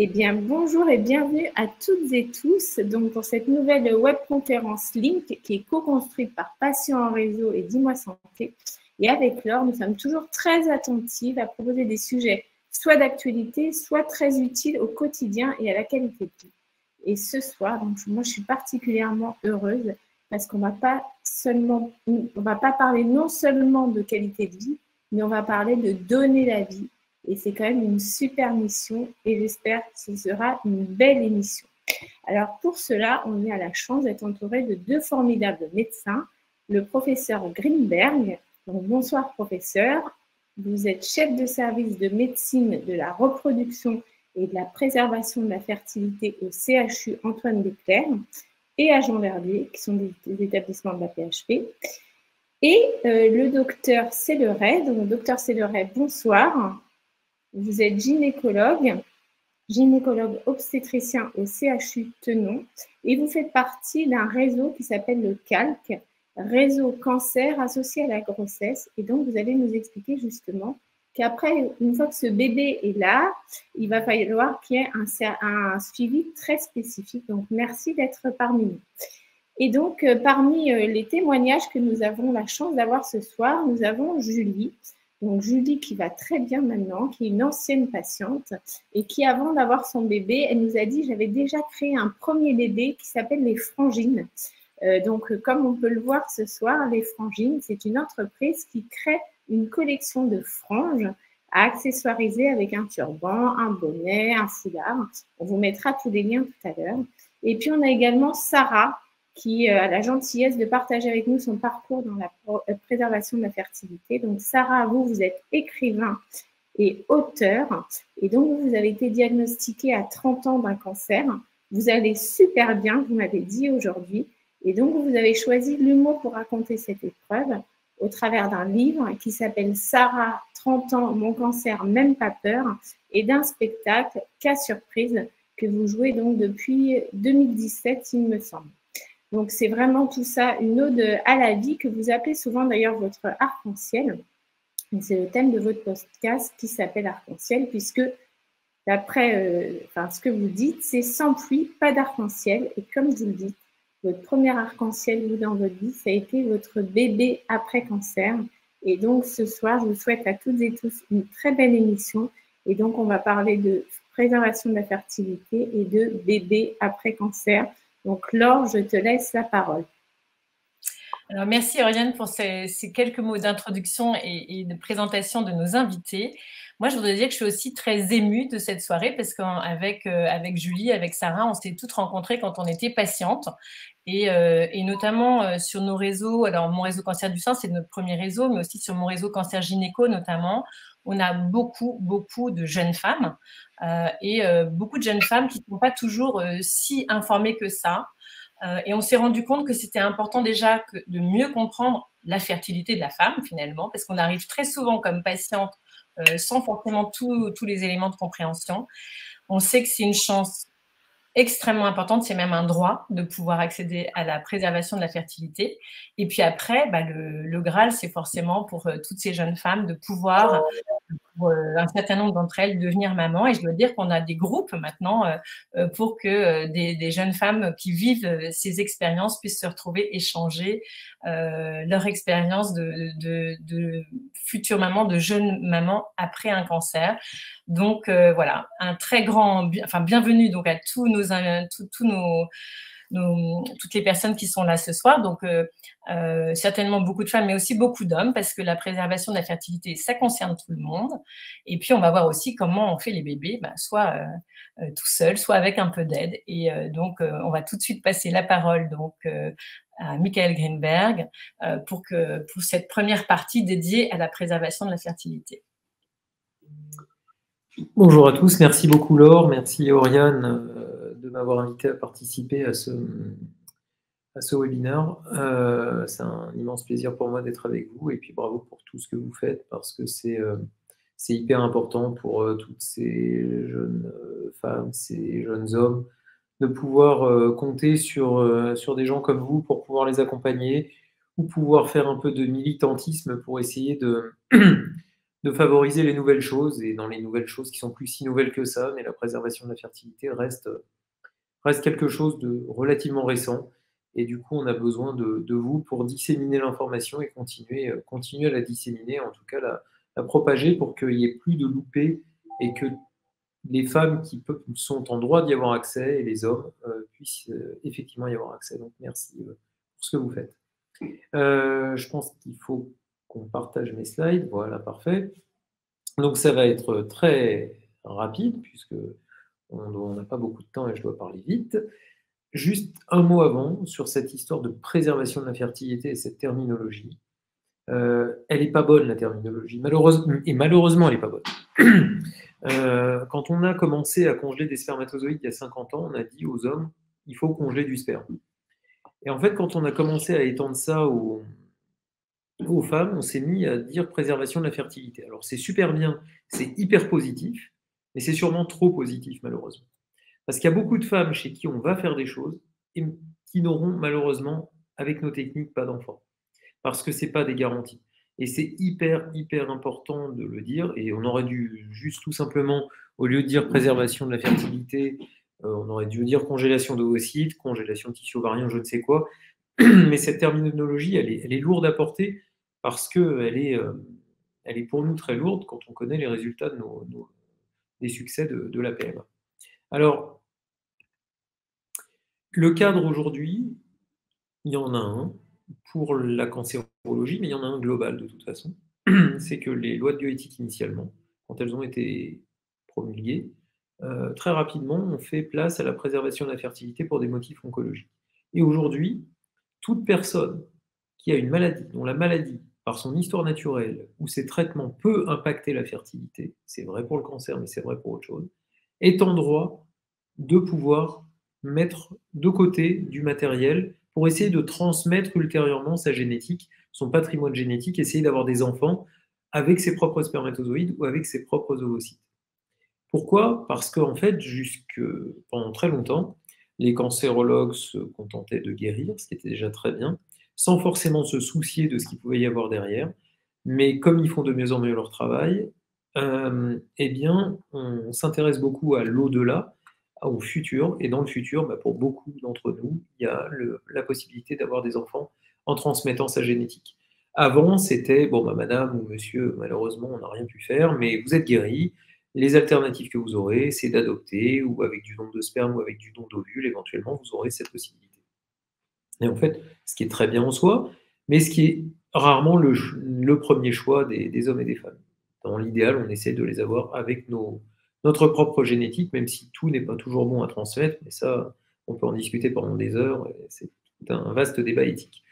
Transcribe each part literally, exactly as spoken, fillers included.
Eh bien, bonjour et bienvenue à toutes et tous donc, pour cette nouvelle webconférence Link qui est co-construite par Patients en réseau et Dis-moi Santé. Et avec Laure, nous sommes toujours très attentives à proposer des sujets soit d'actualité, soit très utiles au quotidien et à la qualité de vie. Et ce soir, donc, moi, je suis particulièrement heureuse parce qu'on ne va pas seulement, on va pas parler non seulement de qualité de vie, mais on va parler de donner la vie. Et c'est quand même une super mission et j'espère que ce sera une belle émission. Alors pour cela, on est à la chance d'être entouré de deux formidables médecins, le professeur Greenberg. Donc, bonsoir professeur, vous êtes chef de service de médecine de la reproduction et de la préservation de la fertilité au C H U Antoine Béclère et à Jean Verdier, qui sont des, des établissements de la P H P. Et euh, le docteur Selleret, donc docteur Selleret, bonsoir. Vous êtes gynécologue, gynécologue obstétricien au C H U Tenon et vous faites partie d'un réseau qui s'appelle le C A L C, Réseau Cancer associé à la grossesse. Et donc, vous allez nous expliquer justement qu'après, une fois que ce bébé est là, il va falloir qu'il y ait un, un suivi très spécifique. Donc, merci d'être parmi nous. Et donc, euh, parmi euh, les témoignages que nous avons la chance d'avoir ce soir, nous avons Julie. Donc, Julie qui va très bien maintenant, qui est une ancienne patiente et qui, avant d'avoir son bébé, elle nous a dit « j'avais déjà créé un premier bébé qui s'appelle les Frangines euh, ». Donc, comme on peut le voir ce soir, les Frangines, c'est une entreprise qui crée une collection de franges à accessoiriser avec un turban, un bonnet, un foulard. On vous mettra tous les liens tout à l'heure. Et puis, on a également Sarah, qui a la gentillesse de partager avec nous son parcours dans la préservation de la fertilité. Donc, Sarah, vous, vous êtes écrivain et auteur. Et donc, vous avez été diagnostiquée à trente ans d'un cancer. Vous allez super bien, vous m'avez dit aujourd'hui. Et donc, vous avez choisi l'humour pour raconter cette épreuve au travers d'un livre qui s'appelle « Sarah, trente ans, mon cancer, même pas peur » et d'un spectacle « Cas surprise » que vous jouez donc depuis deux mille dix-sept, il me semble. Donc, c'est vraiment tout ça, une ode à la vie que vous appelez souvent d'ailleurs votre arc-en-ciel. C'est le thème de votre podcast qui s'appelle arc-en-ciel puisque d'après euh, enfin, ce que vous dites, c'est sans pluie, pas d'arc-en-ciel. Et comme vous le dites, votre premier arc-en-ciel, vous, dans votre vie, ça a été votre bébé après cancer. Et donc, ce soir, je vous souhaite à toutes et tous une très belle émission. Et donc, on va parler de préservation de la fertilité et de bébé après cancer. Donc, Laure, je te laisse la parole. Alors, merci Oriane pour ces, ces quelques mots d'introduction et, et de présentation de nos invités. Moi, je voudrais dire que je suis aussi très émue de cette soirée parce qu'avec euh, avec Julie, avec Sarah, on s'était toutes rencontrées quand on était patientes et, euh, et notamment euh, sur nos réseaux. Alors, mon réseau Cancer du sein, c'est notre premier réseau, mais aussi sur mon réseau Cancer Gynéco notamment. On a beaucoup, beaucoup de jeunes femmes euh, et euh, beaucoup de jeunes femmes qui ne sont pas toujours euh, si informées que ça. Euh, et on s'est rendu compte que c'était important déjà que, de mieux comprendre la fertilité de la femme finalement, parce qu'on arrive très souvent comme patiente euh, sans forcément tous les éléments de compréhension. On sait que c'est une chance extrêmement importante, c'est même un droit de pouvoir accéder à la préservation de la fertilité. Et puis après, bah, le, le Graal, c'est forcément pour euh, toutes ces jeunes femmes de pouvoir, pour euh, un certain nombre d'entre elles, devenir maman. Et je dois dire qu'on a des groupes maintenant euh, pour que euh, des, des jeunes femmes qui vivent euh, ces expériences puissent se retrouver, échanger euh, leur expérience de, de, de future maman, de jeune maman après un cancer. Donc euh, voilà, un très grand, enfin bienvenue donc à tous nos, tous, tous nos, nos, toutes les personnes qui sont là ce soir. Donc euh, euh, certainement beaucoup de femmes, mais aussi beaucoup d'hommes, parce que la préservation de la fertilité, ça concerne tout le monde. Et puis on va voir aussi comment on fait les bébés, bah, soit euh, euh, tout seul, soit avec un peu d'aide. Et euh, donc euh, on va tout de suite passer la parole donc euh, à Michael Greenberg euh, pour que pour cette première partie dédiée à la préservation de la fertilité. Bonjour à tous, merci beaucoup Laure, merci Oriane euh, de m'avoir invité à participer à ce, à ce webinaire. Euh, c'est un immense plaisir pour moi d'être avec vous et puis bravo pour tout ce que vous faites parce que c'est euh, c'est hyper important pour euh, toutes ces jeunes euh, femmes, ces jeunes hommes de pouvoir euh, compter sur, euh, sur des gens comme vous pour pouvoir les accompagner ou pouvoir faire un peu de militantisme pour essayer de de favoriser les nouvelles choses, et dans les nouvelles choses qui sont plus si nouvelles que ça, mais la préservation de la fertilité reste, reste quelque chose de relativement récent. Et du coup, on a besoin de, de vous pour disséminer l'information et continuer, euh, continuer à la disséminer, en tout cas la, la propager pour qu'il n'y ait plus de loupés et que les femmes qui peuvent, sont en droit d'y avoir accès et les hommes euh, puissent euh, effectivement y avoir accès. Donc merci euh, pour ce que vous faites. Euh, je pense qu'il faut qu'on partage mes slides. Voilà, parfait. Donc ça va être très rapide puisque on n'a pas beaucoup de temps et je dois parler vite. Juste un mot avant sur cette histoire de préservation de la fertilité et cette terminologie. Euh, elle n'est pas bonne, la terminologie. Malheureusement, et malheureusement, elle n'est pas bonne. euh, quand on a commencé à congeler des spermatozoïdes il y a cinquante ans, on a dit aux hommes, il faut congeler du sperme. Et en fait, quand on a commencé à étendre ça aux, aux femmes, on s'est mis à dire préservation de la fertilité. Alors c'est super bien, c'est hyper positif, mais c'est sûrement trop positif, malheureusement. Parce qu'il y a beaucoup de femmes chez qui on va faire des choses et qui n'auront malheureusement, avec nos techniques, pas d'enfants. Parce que ce n'est pas des garanties. Et c'est hyper, hyper important de le dire. Et on aurait dû juste tout simplement, au lieu de dire préservation de la fertilité, euh, on aurait dû dire congélation d'ovocytes, congélation de tissu ovarien, je ne sais quoi. Mais cette terminologie, elle est, elle est lourde à porter parce qu'elle est, euh, elle est pour nous très lourde quand on connaît les résultats de nos, nos, des succès de, de la P M A. Alors, le cadre aujourd'hui, il y en a un pour la cancérologie, mais il y en a un global de toute façon. C'est que les lois de bioéthique initialement, quand elles ont été promulguées, euh, très rapidement, on fait place à la préservation de la fertilité pour des motifs oncologiques. Et aujourd'hui, toute personne qui a une maladie, dont la maladie, par son histoire naturelle, ou ses traitements peut impacter la fertilité, c'est vrai pour le cancer, mais c'est vrai pour autre chose, est en droit de pouvoir mettre de côté du matériel pour essayer de transmettre ultérieurement sa génétique, son patrimoine génétique, essayer d'avoir des enfants avec ses propres spermatozoïdes ou avec ses propres ovocytes. Pourquoi ? Parce qu'en fait, jusque pendant très longtemps, les cancérologues se contentaient de guérir, ce qui était déjà très bien, sans forcément se soucier de ce qu'il pouvait y avoir derrière. Mais comme ils font de mieux en mieux leur travail, euh, eh bien, on s'intéresse beaucoup à l'au-delà, au futur, et dans le futur, bah, pour beaucoup d'entre nous, il y a le, la possibilité d'avoir des enfants en transmettant sa génétique. Avant, c'était, bon, bah, madame ou monsieur, malheureusement, on n'a rien pu faire, mais vous êtes guéri, les alternatives que vous aurez, c'est d'adopter, ou avec du don de sperme, ou avec du don d'ovule, éventuellement, vous aurez cette possibilité. Et en fait, ce qui est très bien en soi, mais ce qui est rarement le, le premier choix des, des hommes et des femmes. Dans l'idéal, on essaie de les avoir avec nos notre propre génétique, même si tout n'est pas toujours bon à transmettre, mais ça, on peut en discuter pendant des heures, c'est un vaste débat éthique.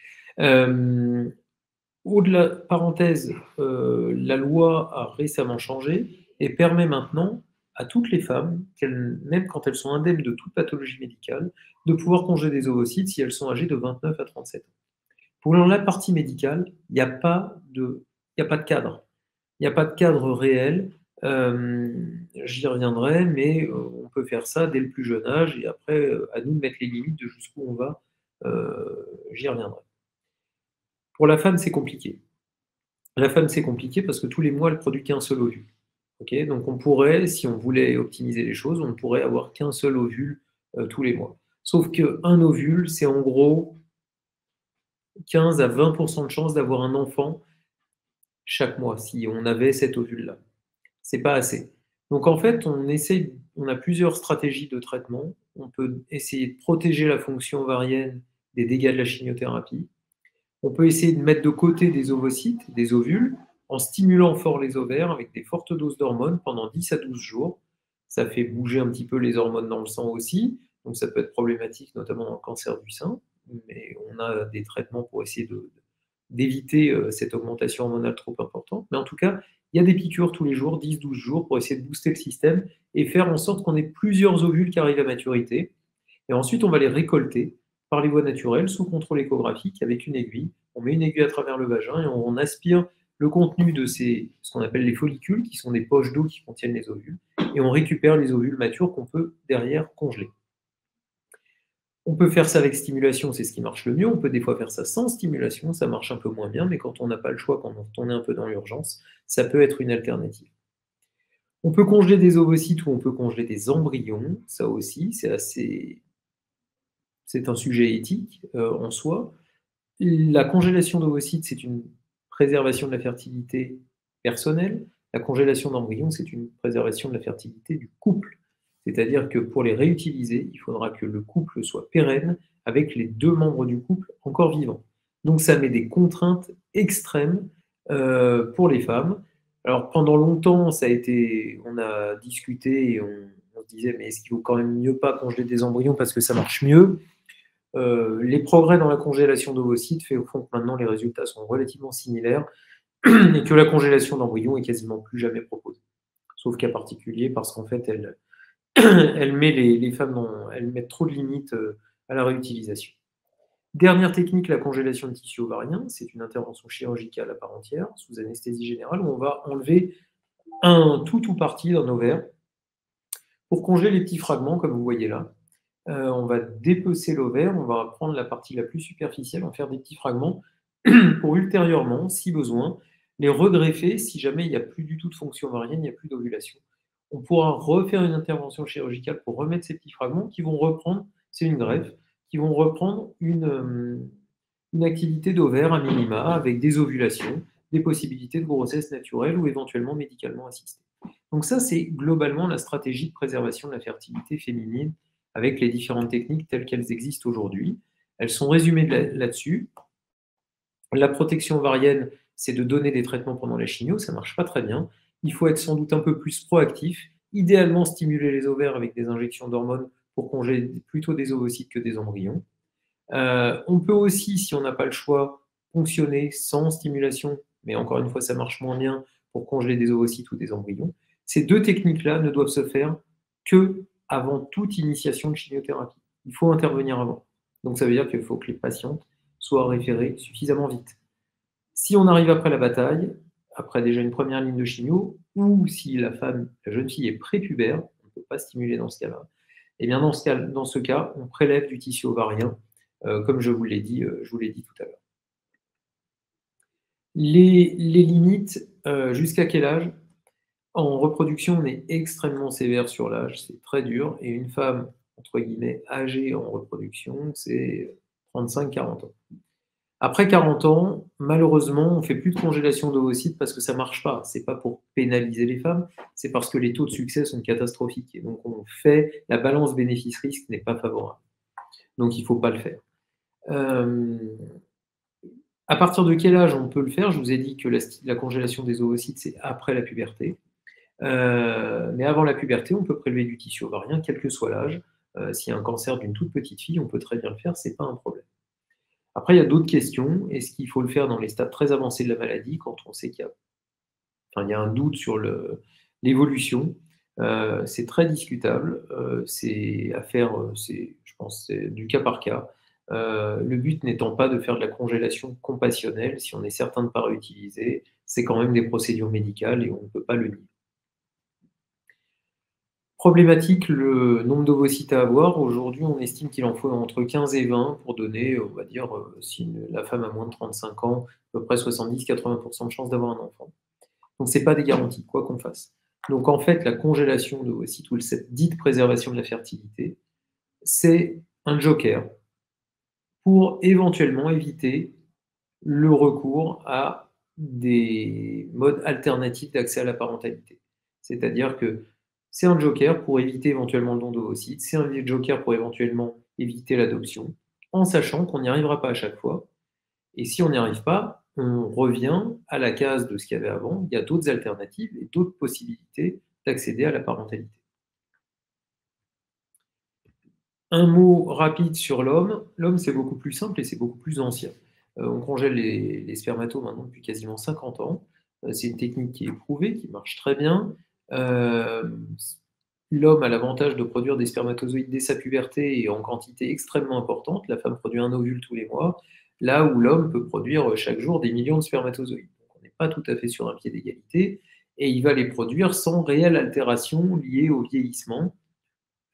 Euh, au-delà, parenthèse, euh, la loi a récemment changé et permet maintenant à toutes les femmes, même quand elles sont indemnes de toute pathologie médicale, de pouvoir congeler des ovocytes si elles sont âgées de vingt-neuf à trente-sept ans. Pour la partie médicale, il n'y a pas de, il n'y a pas de cadre. Il n'y a pas de cadre réel. Euh, J'y reviendrai, mais euh, on peut faire ça dès le plus jeune âge et après, euh, à nous de mettre les limites de jusqu'où on va. Euh, J'y reviendrai. Pour la femme, c'est compliqué. La femme, c'est compliqué parce que tous les mois, elle produit qu'un seul ovule. Okay, donc on pourrait, si on voulait optimiser les choses, on ne pourrait avoir qu'un seul ovule euh, tous les mois. Sauf qu'un ovule, c'est en gros quinze à vingt pour cent de chance d'avoir un enfant chaque mois, si on avait cet ovule-là. C'est pas assez. Donc en fait, on essaie, on a plusieurs stratégies de traitement. On peut essayer de protéger la fonction ovarienne des dégâts de la chimiothérapie. On peut essayer de mettre de côté des ovocytes, des ovules, en stimulant fort les ovaires avec des fortes doses d'hormones pendant dix à douze jours. Ça fait bouger un petit peu les hormones dans le sang aussi, donc ça peut être problématique, notamment dans le cancer du sein, mais on a des traitements pour essayer de, d'éviter cette augmentation hormonale trop importante. Mais en tout cas, il y a des piqûres tous les jours, dix à douze jours, pour essayer de booster le système et faire en sorte qu'on ait plusieurs ovules qui arrivent à maturité. Et ensuite, on va les récolter par les voies naturelles, sous contrôle échographique, avec une aiguille. On met une aiguille à travers le vagin et on aspire le contenu de ces, ce qu'on appelle les follicules, qui sont des poches d'eau qui contiennent les ovules, et on récupère les ovules matures qu'on peut derrière congeler. On peut faire ça avec stimulation, c'est ce qui marche le mieux. On peut des fois faire ça sans stimulation, ça marche un peu moins bien, mais quand on n'a pas le choix, quand on est un peu dans l'urgence, ça peut être une alternative. On peut congeler des ovocytes ou on peut congeler des embryons, ça aussi, c'est assez... c'est un sujet éthique euh, en soi. La congélation d'ovocytes, c'est une préservation de la fertilité personnelle. La congélation d'embryons, c'est une préservation de la fertilité du couple. C'est-à-dire que pour les réutiliser, il faudra que le couple soit pérenne avec les deux membres du couple encore vivants. Donc ça met des contraintes extrêmes euh, pour les femmes. Alors pendant longtemps, ça a été, on a discuté et on, on se disait mais est-ce qu'il vaut quand même mieux pas congeler des embryons parce que ça marche mieux? Euh, les progrès dans la congélation d'ovocytes fait au fond que maintenant les résultats sont relativement similaires et que la congélation d'embryons est quasiment plus jamais proposée. Sauf cas particulier parce qu'en fait, elle, elle met les, les femmes dans, elle met trop de limites à la réutilisation. Dernière technique, la congélation de tissu ovarien. C'est une intervention chirurgicale à part entière, sous anesthésie générale, où on va enlever un tout ou partie d'un ovaire pour congeler les petits fragments, comme vous voyez là. Euh, on va dépecer l'ovaire, on va prendre la partie la plus superficielle, en faire des petits fragments pour ultérieurement, si besoin, les regreffer si jamais il n'y a plus du tout de fonction ovarienne, il n'y a plus d'ovulation. On pourra refaire une intervention chirurgicale pour remettre ces petits fragments qui vont reprendre, c'est une greffe, qui vont reprendre une, euh, une activité d'ovaire à minima avec des ovulations, des possibilités de grossesse naturelle ou éventuellement médicalement assistée. Donc ça, c'est globalement la stratégie de préservation de la fertilité féminine avec les différentes techniques telles qu'elles existent aujourd'hui. Elles sont résumées là-dessus. La protection ovarienne, c'est de donner des traitements pendant la chimio, ça ne marche pas très bien. Il faut être sans doute un peu plus proactif, idéalement stimuler les ovaires avec des injections d'hormones pour congeler plutôt des ovocytes que des embryons. Euh, on peut aussi, si on n'a pas le choix, fonctionner sans stimulation, mais encore une fois, ça marche moins bien pour congeler des ovocytes ou des embryons. Ces deux techniques-là ne doivent se faire que avant toute initiation de chimiothérapie. Il faut intervenir avant. Donc ça veut dire qu'il faut que les patientes soient référées suffisamment vite. Si on arrive après la bataille, après déjà une première ligne de chimio, ou si la femme, la jeune fille est prépubère, on ne peut pas stimuler dans ce cas-là, et bien dans ce cas, dans ce cas, on prélève du tissu ovarien, euh, comme je vous l'ai dit, euh, je vous l'ai dit tout à l'heure. Les, les limites, euh, jusqu'à quel âge? En reproduction, on est extrêmement sévère sur l'âge, c'est très dur, et une femme, entre guillemets, âgée en reproduction, c'est trente-cinq à quarante ans. Après quarante ans, malheureusement, on ne fait plus de congélation d'ovocytes parce que ça ne marche pas. Ce n'est pas pour pénaliser les femmes, c'est parce que les taux de succès sont catastrophiques. Et donc, on fait, la balance bénéfice-risque n'est pas favorable. Donc, il ne faut pas le faire. Euh, à partir de quel âge on peut le faire? Je vous ai dit que la, la congélation des ovocytes, c'est après la puberté. Euh, mais avant la puberté, on peut prélever du tissu ovarien, quel que soit l'âge. Euh, S'il y a un cancer d'une toute petite fille, on peut très bien le faire, ce n'est pas un problème. Après, il y a d'autres questions. Est-ce qu'il faut le faire dans les stades très avancés de la maladie, quand on sait qu'il y a, enfin, il y a un doute sur l'évolution? euh, C'est très discutable. Euh, c'est à faire, je pense, c'est du cas par cas. Euh, le but n'étant pas de faire de la congélation compassionnelle. Si on est certain de ne pas réutiliser, c'est quand même des procédures médicales et on ne peut pas le nier. Problématique, le nombre d'ovocytes à avoir. Aujourd'hui, on estime qu'il en faut entre quinze et vingt pour donner, on va dire, si la femme a moins de trente-cinq ans, à peu près soixante-dix à quatre-vingts pour cent de chances d'avoir un enfant. Donc, ce n'est pas des garanties, quoi qu'on fasse. Donc, en fait, la congélation d'ovocytes, ou cette dite préservation de la fertilité, c'est un joker pour éventuellement éviter le recours à des modes alternatifs d'accès à la parentalité. C'est-à-dire que c'est un joker pour éviter éventuellement le don d'ovocytes, c'est un joker pour éventuellement éviter l'adoption, en sachant qu'on n'y arrivera pas à chaque fois. Et si on n'y arrive pas, on revient à la case de ce qu'il y avait avant. Il y a d'autres alternatives et d'autres possibilités d'accéder à la parentalité. Un mot rapide sur l'homme. L'homme, c'est beaucoup plus simple et c'est beaucoup plus ancien. Euh, on congèle les, les spermatos maintenant depuis quasiment cinquante ans. Euh, c'est une technique qui est prouvée, qui marche très bien. Euh, L'homme a l'avantage de produire des spermatozoïdes dès sa puberté et en quantité extrêmement importante. La femme produit un ovule tous les mois, là où l'homme peut produire chaque jour des millions de spermatozoïdes. Donc on n'est pas tout à fait sur un pied d'égalité, et il va les produire sans réelle altération liée au vieillissement.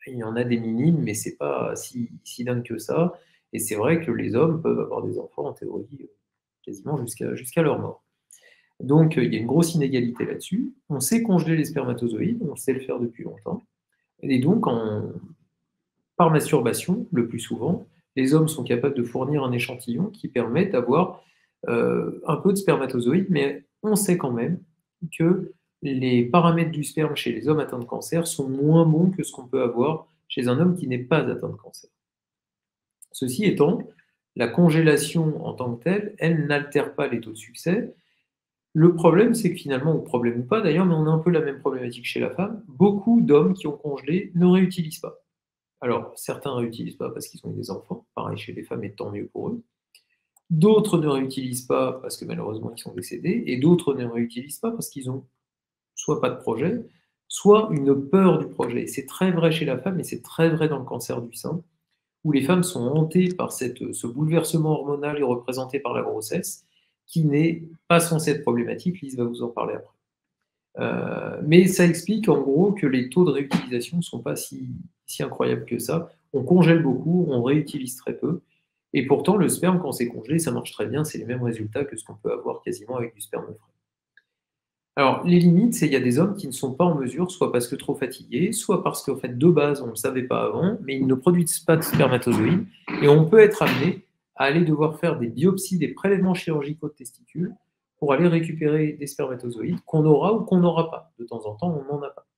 il y en a des minimes, mais c'est pas si, si dingue que ça. Et c'est vrai que les hommes peuvent avoir des enfants, en théorie, quasiment jusqu'à jusqu'à leur mort. Donc, il y a une grosse inégalité là-dessus. On sait congeler les spermatozoïdes, on sait le faire depuis longtemps. Et donc, en, par masturbation, le plus souvent, les hommes sont capables de fournir un échantillon qui permet d'avoir euh, un peu de spermatozoïdes, mais on sait quand même que les paramètres du sperme chez les hommes atteints de cancer sont moins bons que ce qu'on peut avoir chez un homme qui n'est pas atteint de cancer. Ceci étant, la congélation en tant que telle, elle n'altère pas les taux de succès. Le problème, c'est que finalement, ou problème ou pas d'ailleurs, mais on a un peu la même problématique chez la femme, beaucoup d'hommes qui ont congelé ne réutilisent pas. Alors, certains ne réutilisent pas parce qu'ils ont eu des enfants, pareil chez les femmes, et tant mieux pour eux. D'autres ne réutilisent pas parce que malheureusement ils sont décédés, et d'autres ne réutilisent pas parce qu'ils ont soit pas de projet, soit une peur du projet. C'est très vrai chez la femme, et c'est très vrai dans le cancer du sein, où les femmes sont hantées par cette, ce bouleversement hormonal et représenté par la grossesse, qui n'est pas censé être problématique. Lise va vous en parler après. Euh, mais ça explique en gros que les taux de réutilisation ne sont pas si, si incroyables que ça. On congèle beaucoup, on réutilise très peu, et pourtant le sperme, quand c'est congelé, ça marche très bien, c'est les mêmes résultats que ce qu'on peut avoir quasiment avec du sperme frais. Alors, les limites, c'est qu'il y a des hommes qui ne sont pas en mesure, soit parce que trop fatigués, soit parce qu'en fait, de base, on ne le savait pas avant, mais ils ne produisent pas de spermatozoïdes, et on peut être amené à aller devoir faire des biopsies, des prélèvements chirurgicaux de testicules, pour aller récupérer des spermatozoïdes qu'on aura ou qu'on n'aura pas. De temps en temps, on n'en a pas.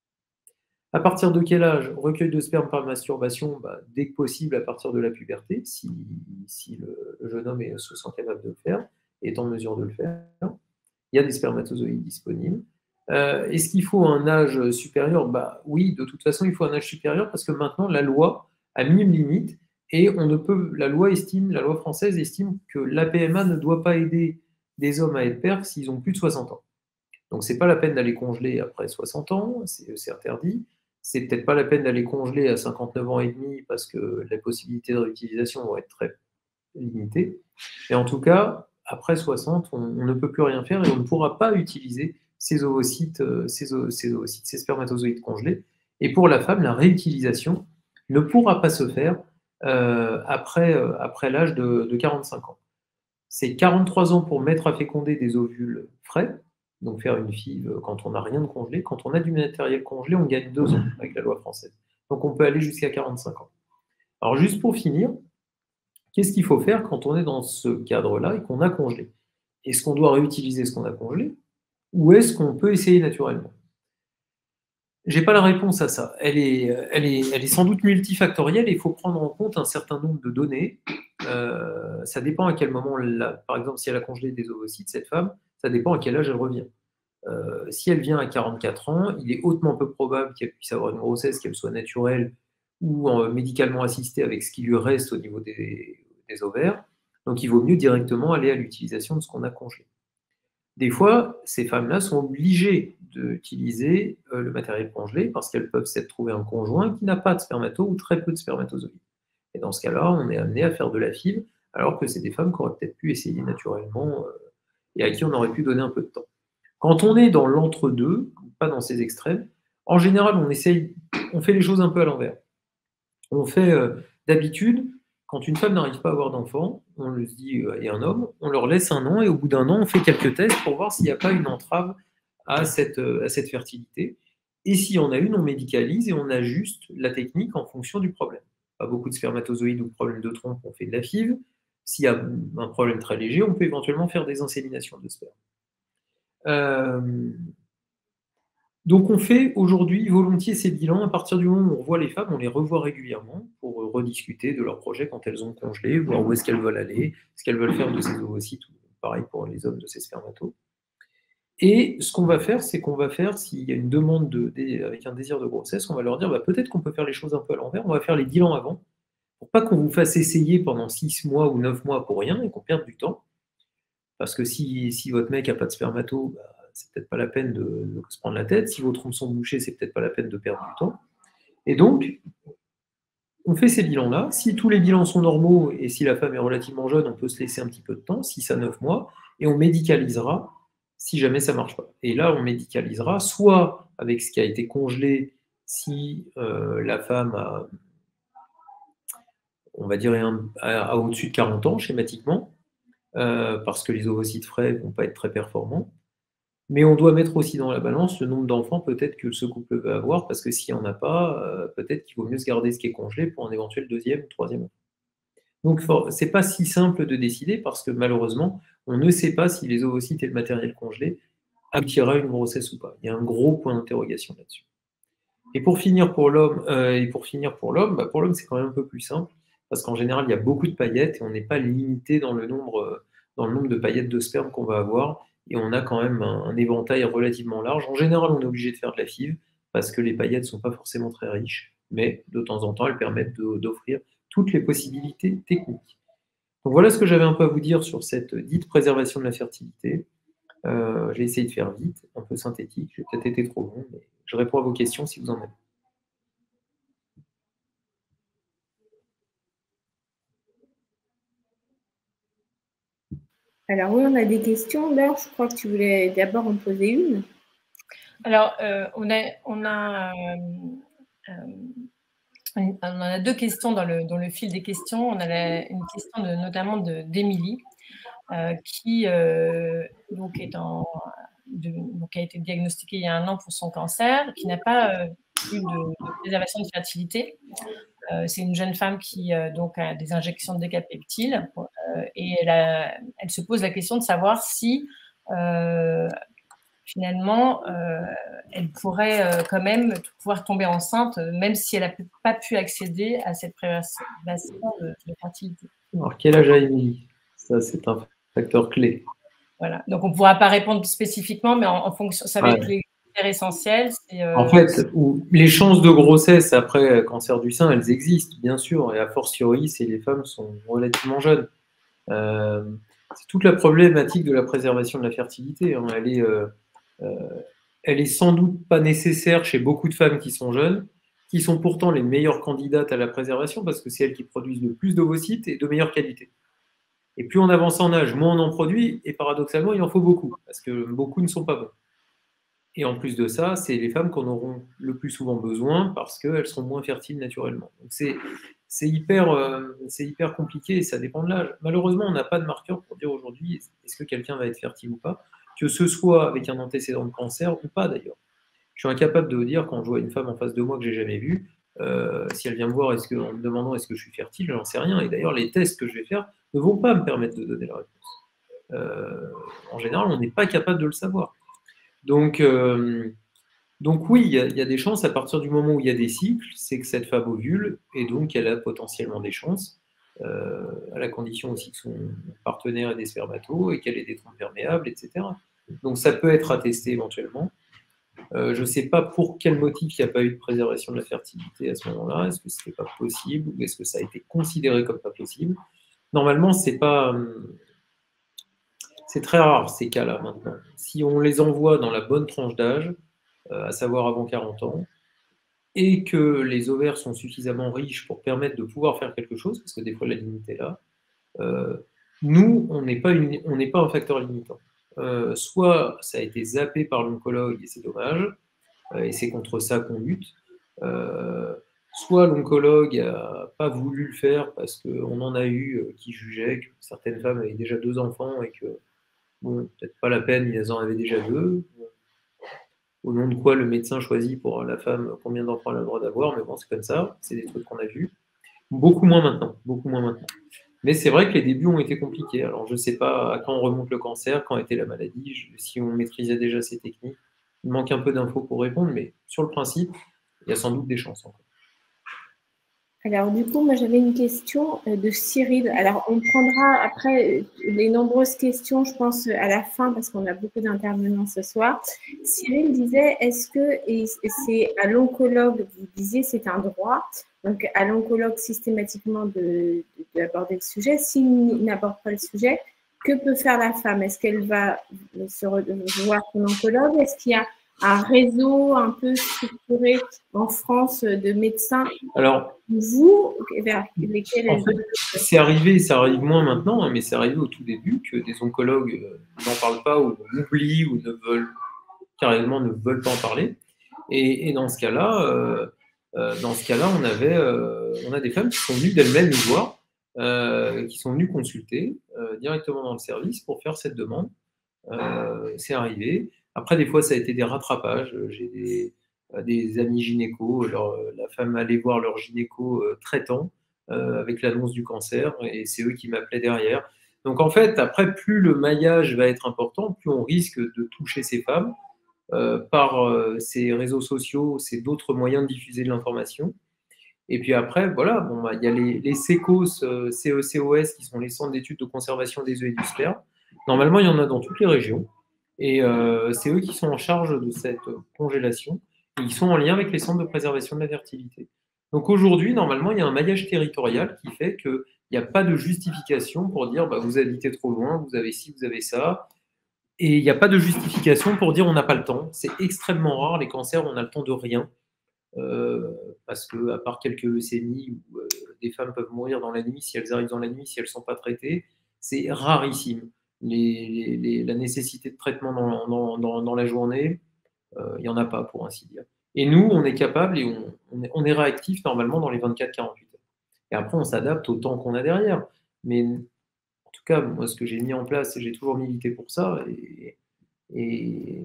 À partir de quel âge? Recueil de sperme par masturbation, bah, dès que possible, à partir de la puberté, si, si le, le jeune homme est, se sent capable de le faire, est en mesure de le faire. Il y a des spermatozoïdes disponibles. Euh, Est-ce qu'il faut un âge supérieur? Bah, oui, de toute façon, il faut un âge supérieur parce que maintenant, la loi a mis une limite et on ne peut, la loi estime, la loi française estime que l'A P M A ne doit pas aider des hommes à être pères s'ils ont plus de soixante ans. Donc, ce n'est pas la peine d'aller congeler après soixante ans, c'est interdit. C'est peut-être pas la peine d'aller congeler à cinquante-neuf ans et demi parce que les possibilités de réutilisation vont être très limitées. Et en tout cas, après soixante, on, on ne peut plus rien faire et on ne pourra pas utiliser ces ovocytes, ces, ces ovocytes, ces spermatozoïdes congelés. Et pour la femme, la réutilisation ne pourra pas se faire euh, après, euh, après l'âge de, de quarante-cinq ans. C'est quarante-trois ans pour mettre à féconder des ovules frais, donc faire une F I V quand on n'a rien de congelé. Quand on a du matériel congelé, on gagne deux ans avec la loi française. Donc on peut aller jusqu'à quarante-cinq ans. Alors juste pour finir, qu'est-ce qu'il faut faire quand on est dans ce cadre-là et qu'on a congelé? Est-ce qu'on doit réutiliser ce qu'on a congelé ou est-ce qu'on peut essayer naturellement? Je n'ai pas la réponse à ça. Elle est, elle est, elle est sans doute multifactorielle et il faut prendre en compte un certain nombre de données. Euh, ça dépend à quel moment, elle, par exemple, si elle a congelé des ovocytes, cette femme, ça dépend à quel âge elle revient. Euh, si elle vient à quarante-quatre ans, il est hautement peu probable qu'elle puisse avoir une grossesse, qu'elle soit naturelle ou euh, médicalement assistée avec ce qui lui reste au niveau des, des ovaires. Donc il vaut mieux directement aller à l'utilisation de ce qu'on a congelé. Des fois, ces femmes-là sont obligées d'utiliser euh, le matériel congelé parce qu'elles peuvent s'être trouvées un conjoint qui n'a pas de spermato ou très peu de spermatozoïdes. Et dans ce cas-là, on est amené à faire de la F I V, alors que c'est des femmes qui auraient peut-être pu essayer naturellement euh, et à qui on aurait pu donner un peu de temps. Quand on est dans l'entre-deux, pas dans ces extrêmes, en général, on essaye, on fait les choses un peu à l'envers. On fait euh, d'habitude, quand une femme n'arrive pas à avoir d'enfant, on le dit, euh, et un homme, on leur laisse un an et au bout d'un an, on fait quelques tests pour voir s'il n'y a pas une entrave à cette, euh, à cette fertilité. Et s'il y en a une, on médicalise et on ajuste la technique en fonction du problème. Pas beaucoup de spermatozoïdes ou de problème de trompe, on fait de la F I V. S'il y a un problème très léger, on peut éventuellement faire des inséminations de sperme. Euh, donc on fait aujourd'hui volontiers ces bilans. À partir du moment où on revoit les femmes, on les revoit régulièrement pour rediscuter de leur projet quand elles ont congelé, voir où est-ce qu'elles veulent aller, ce qu'elles veulent faire de ces ovocytes, ou pareil pour les hommes de ces spermatos. Et ce qu'on va faire, c'est qu'on va faire, s'il y a une demande de, de, avec un désir de grossesse, on va leur dire bah, peut-être qu'on peut faire les choses un peu à l'envers, on va faire les bilans avant, pour pas qu'on vous fasse essayer pendant six mois ou neuf mois pour rien et qu'on perde du temps. Parce que si, si votre mec n'a pas de spermato, bah, c'est peut-être pas la peine de, de se prendre la tête. Si vos trompes sont bouchées, c'est peut-être pas la peine de perdre du temps. Et donc, on fait ces bilans-là. Si tous les bilans sont normaux et si la femme est relativement jeune, on peut se laisser un petit peu de temps, six à neuf mois, et on médicalisera si jamais ça ne marche pas. Et là, on médicalisera soit avec ce qui a été congelé, si euh, la femme a, on va dire, un, a, a au-dessus de quarante ans, schématiquement, euh, parce que les ovocytes frais ne vont pas être très performants. Mais on doit mettre aussi dans la balance le nombre d'enfants peut-être que ce couple va avoir, parce que s'il n'y en a pas, euh, peut-être qu'il vaut mieux se garder ce qui est congelé pour un éventuel deuxième ou troisième enfant. Donc, ce n'est pas si simple de décider, parce que malheureusement, on ne sait pas si les ovocytes et le matériel congelé aboutira à une grossesse ou pas. Il y a un gros point d'interrogation là-dessus. Et pour finir pour l'homme, euh, et pour finir pour l'homme, bah pour l'homme c'est quand même un peu plus simple, parce qu'en général il y a beaucoup de paillettes et on n'est pas limité dans le nombre, euh, dans le nombre de paillettes de sperme qu'on va avoir, et on a quand même un, un éventail relativement large. En général, on est obligé de faire de la F I V parce que les paillettes ne sont pas forcément très riches, mais de temps en temps elles permettent d'offrir toutes les possibilités techniques. Donc voilà ce que j'avais un peu à vous dire sur cette dite préservation de la fertilité. Euh, j'ai essayé de faire vite, un peu synthétique, j'ai peut-être été trop long, mais je réponds à vos questions si vous en avez. Alors oui, on a des questions. Laure, je crois que tu voulais d'abord en poser une. Alors, euh, on a, on a, euh, euh, on a deux questions dans le, dans le fil des questions. On a la, une question de, notamment d'Émilie, euh, qui euh, donc est en, de, donc a été diagnostiquée il y a un an pour son cancer, qui n'a pas euh, eu de, de préservation de fertilité. Euh, c'est une jeune femme qui euh, donc a des injections de décapeptyle euh, et elle, a, elle se pose la question de savoir si euh, finalement euh, elle pourrait euh, quand même pouvoir tomber enceinte, même si elle n'a pas pu accéder à cette préservation de, de fertilité. Alors, quel âge a Émilie? Ça, c'est un facteur clé. Voilà. Donc, on ne pourra pas répondre spécifiquement, mais en, en fonction, ça va ouais. être les critères essentiels. Euh, en fait, où les chances de grossesse après cancer du sein, elles existent, bien sûr, et a fortiori, si les femmes sont relativement jeunes. Euh, c'est toute la problématique de la préservation de la fertilité. Hein. Elle est, euh, euh, elle est sans doute pas nécessaire chez beaucoup de femmes qui sont jeunes, qui sont pourtant les meilleures candidates à la préservation, parce que c'est elles qui produisent le plus d'ovocytes et de meilleure qualité. Et plus on avance en âge, moins on en produit, et paradoxalement, il en faut beaucoup, parce que beaucoup ne sont pas bons. Et en plus de ça, c'est les femmes qu'on auront le plus souvent besoin, parce qu'elles seront moins fertiles naturellement. Donc c'est hyper, euh, hyper compliqué, et ça dépend de l'âge. Malheureusement, on n'a pas de marqueur pour dire aujourd'hui, est-ce que quelqu'un va être fertile ou pas, que ce soit avec un antécédent de cancer ou pas d'ailleurs. Je suis incapable de vous dire, quand je vois une femme en face de moi que j'ai jamais vue, euh, si elle vient me voir est-ce que, en me demandant est-ce que je suis fertile, j'en sais rien. Et d'ailleurs, les tests que je vais faire ne vont pas me permettre de donner la réponse. Euh, en général, on n'est pas capable de le savoir. Donc, euh, donc oui, il y, y a des chances à partir du moment où il y a des cycles, c'est que cette femme ovule, et donc elle a potentiellement des chances, euh, à la condition aussi que son partenaire ait des spermatos et qu'elle ait des trompes perméables, et cetera. Donc ça peut être attesté éventuellement. Euh, je ne sais pas pour quel motif il n'y a pas eu de préservation de la fertilité à ce moment-là. Est-ce que ce n'était pas possible ou est-ce que ça a été considéré comme pas possible? Normalement, c'est pas, c'est très rare ces cas-là maintenant. Si on les envoie dans la bonne tranche d'âge, euh, à savoir avant quarante ans, et que les ovaires sont suffisamment riches pour permettre de pouvoir faire quelque chose, parce que des fois la limite est là, euh, nous, on n'est pas, une, on n'est pas un facteur limitant. Euh, soit ça a été zappé par l'oncologue et c'est dommage, euh, et c'est contre ça qu'on lutte, euh, soit l'oncologue n'a pas voulu le faire parce qu'on en a eu euh, qui jugeaient que certaines femmes avaient déjà deux enfants et que, bon, peut-être pas la peine, ils en avaient déjà deux. Au nom de quoi le médecin choisit pour la femme combien d'enfants elle a le droit d'avoir, mais bon, c'est comme ça, c'est des trucs qu'on a vus. Beaucoup moins maintenant, beaucoup moins maintenant. Mais c'est vrai que les débuts ont été compliqués. Alors, je ne sais pas à quand on remonte le cancer, quand était la maladie, je, si on maîtrisait déjà ces techniques. Il manque un peu d'infos pour répondre, mais sur le principe, il y a sans doute des chances encore. Alors, du coup, moi, j'avais une question de Cyril. Alors, on prendra après les nombreuses questions, je pense, à la fin, parce qu'on a beaucoup d'intervenants ce soir. Cyril disait, est-ce que, et c'est à l'oncologue, vous disiez, c'est un droit, donc à l'oncologue systématiquement d'aborder le sujet. S'il n'aborde pas le sujet, que peut faire la femme? Est-ce qu'elle va se revoir son oncologue? Est-ce qu'il y a un réseau un peu structuré en France de médecins? Alors, vous, vers lesquels en fait, c'est arrivé, ça arrive moins maintenant, hein, mais c'est arrivé au tout début que des oncologues n'en parlent pas ou oublient ou ne veulent carrément ne veulent pas en parler. Et, et dans ce cas-là, euh, euh, dans ce cas-là, on avait, euh, on a des femmes qui sont venues d'elles-mêmes nous voir, euh, qui sont venues consulter euh, directement dans le service pour faire cette demande. Euh, c'est arrivé. Après, des fois, ça a été des rattrapages. J'ai des, des amis gynécos, leur, la femme allait voir leur gynéco euh, traitant euh, avec l'annonce du cancer, et c'est eux qui m'appelaient derrière. Donc en fait, après, plus le maillage va être important, plus on risque de toucher ces femmes euh, par euh, ces réseaux sociaux, c'est d'autres moyens de diffuser de l'information. Et puis après, voilà, bon, bah, il y a les, les C E C O S, euh, C E C O S, qui sont les centres d'études de conservation des œufs et du sperme. Normalement, il y en a dans toutes les régions. Et euh, c'est eux qui sont en charge de cette congélation. Et ils sont en lien avec les centres de préservation de la fertilité. Donc aujourd'hui, normalement, il y a un maillage territorial qui fait qu'il n'y a pas de justification pour dire bah, vous habitez trop loin, vous avez ci, vous avez ça. Et il n'y a pas de justification pour dire on n'a pas le temps. C'est extrêmement rare, les cancers, on a le temps de rien. Euh, parce que, à part quelques leucémies où euh, des femmes peuvent mourir dans la nuit, si elles arrivent dans la nuit, si elles ne sont pas traitées, c'est rarissime. Les, les, les, la nécessité de traitement dans, dans, dans, dans la journée, il euh, n'y en a pas, pour ainsi dire. Et nous, on est capable et on, on, est, on est réactif normalement dans les vingt-quatre à quarante-huit heures. Et après, on s'adapte au temps qu'on a derrière. Mais en tout cas, moi, ce que j'ai mis en place, j'ai toujours milité pour ça. Et, et,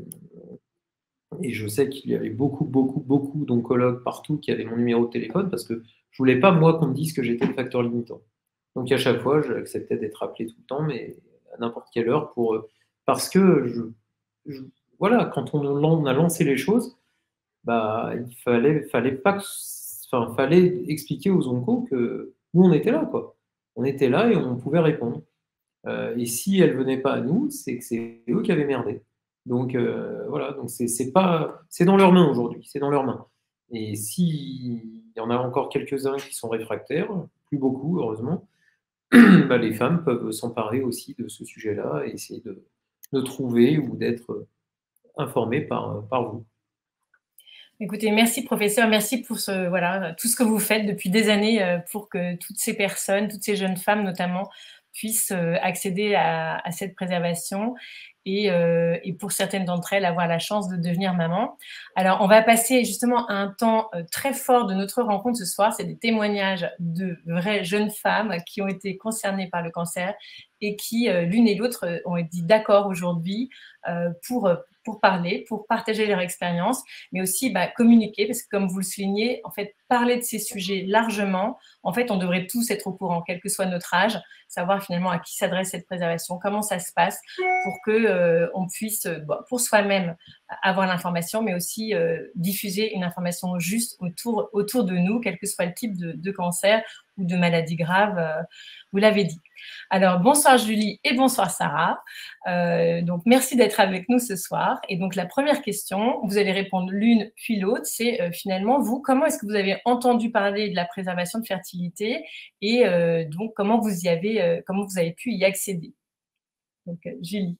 et je sais qu'il y avait beaucoup, beaucoup, beaucoup d'oncologues partout qui avaient mon numéro de téléphone parce que je ne voulais pas, moi, qu'on me dise que j'étais le facteur limitant. Donc, à chaque fois, j'acceptais d'être appelé tout le temps, mais à n'importe quelle heure, pour, parce que, je, je, voilà, quand on, on a lancé les choses, bah, il fallait, fallait, pas, enfin, fallait expliquer aux oncos que nous, on était là, quoi. On était là et on pouvait répondre. Euh, et si elles ne venaient pas à nous, c'est que c'est eux qui avaient merdé. Donc euh, voilà, donc c'est pas, c'est dans leurs mains aujourd'hui, c'est dans leurs mains. Et s'il y en a encore quelques-uns qui sont réfractaires, plus beaucoup heureusement, bah, les femmes peuvent s'emparer aussi de ce sujet-là et essayer de, de trouver ou d'être informées par, par vous. Écoutez, merci professeur, merci pour ce, voilà, tout ce que vous faites depuis des années pour que toutes ces personnes, toutes ces jeunes femmes notamment, puissent accéder à, à cette préservation et, euh, et pour certaines d'entre elles avoir la chance de devenir maman. Alors, on va passer justement à un temps très fort de notre rencontre ce soir, c'est des témoignages de vraies jeunes femmes qui ont été concernées par le cancer et qui, euh, l'une et l'autre, ont dit d'accord aujourd'hui euh, pour pour parler, pour partager leur expérience, mais aussi bah, communiquer, parce que comme vous le soulignez, en fait, parler de ces sujets largement, en fait, on devrait tous être au courant, quel que soit notre âge, savoir finalement à qui s'adresse cette préservation, comment ça se passe, pour que euh, on puisse, bon, pour soi-même, avoir l'information, mais aussi euh, diffuser une information juste autour, autour de nous, quel que soit le type de, de cancer ou de maladie grave, euh, vous l'avez dit. Alors, bonsoir Julie et bonsoir Sarah. Euh, donc, merci d'être avec nous ce soir. Et donc, la première question, vous allez répondre l'une puis l'autre, c'est euh, finalement, vous, comment est-ce que vous avez entendu parler de la préservation de fertilité et euh, donc, comment vous y avez, euh, comment vous avez pu y accéder? Donc, euh, Julie.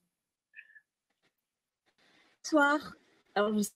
Bonsoir. Alors, vous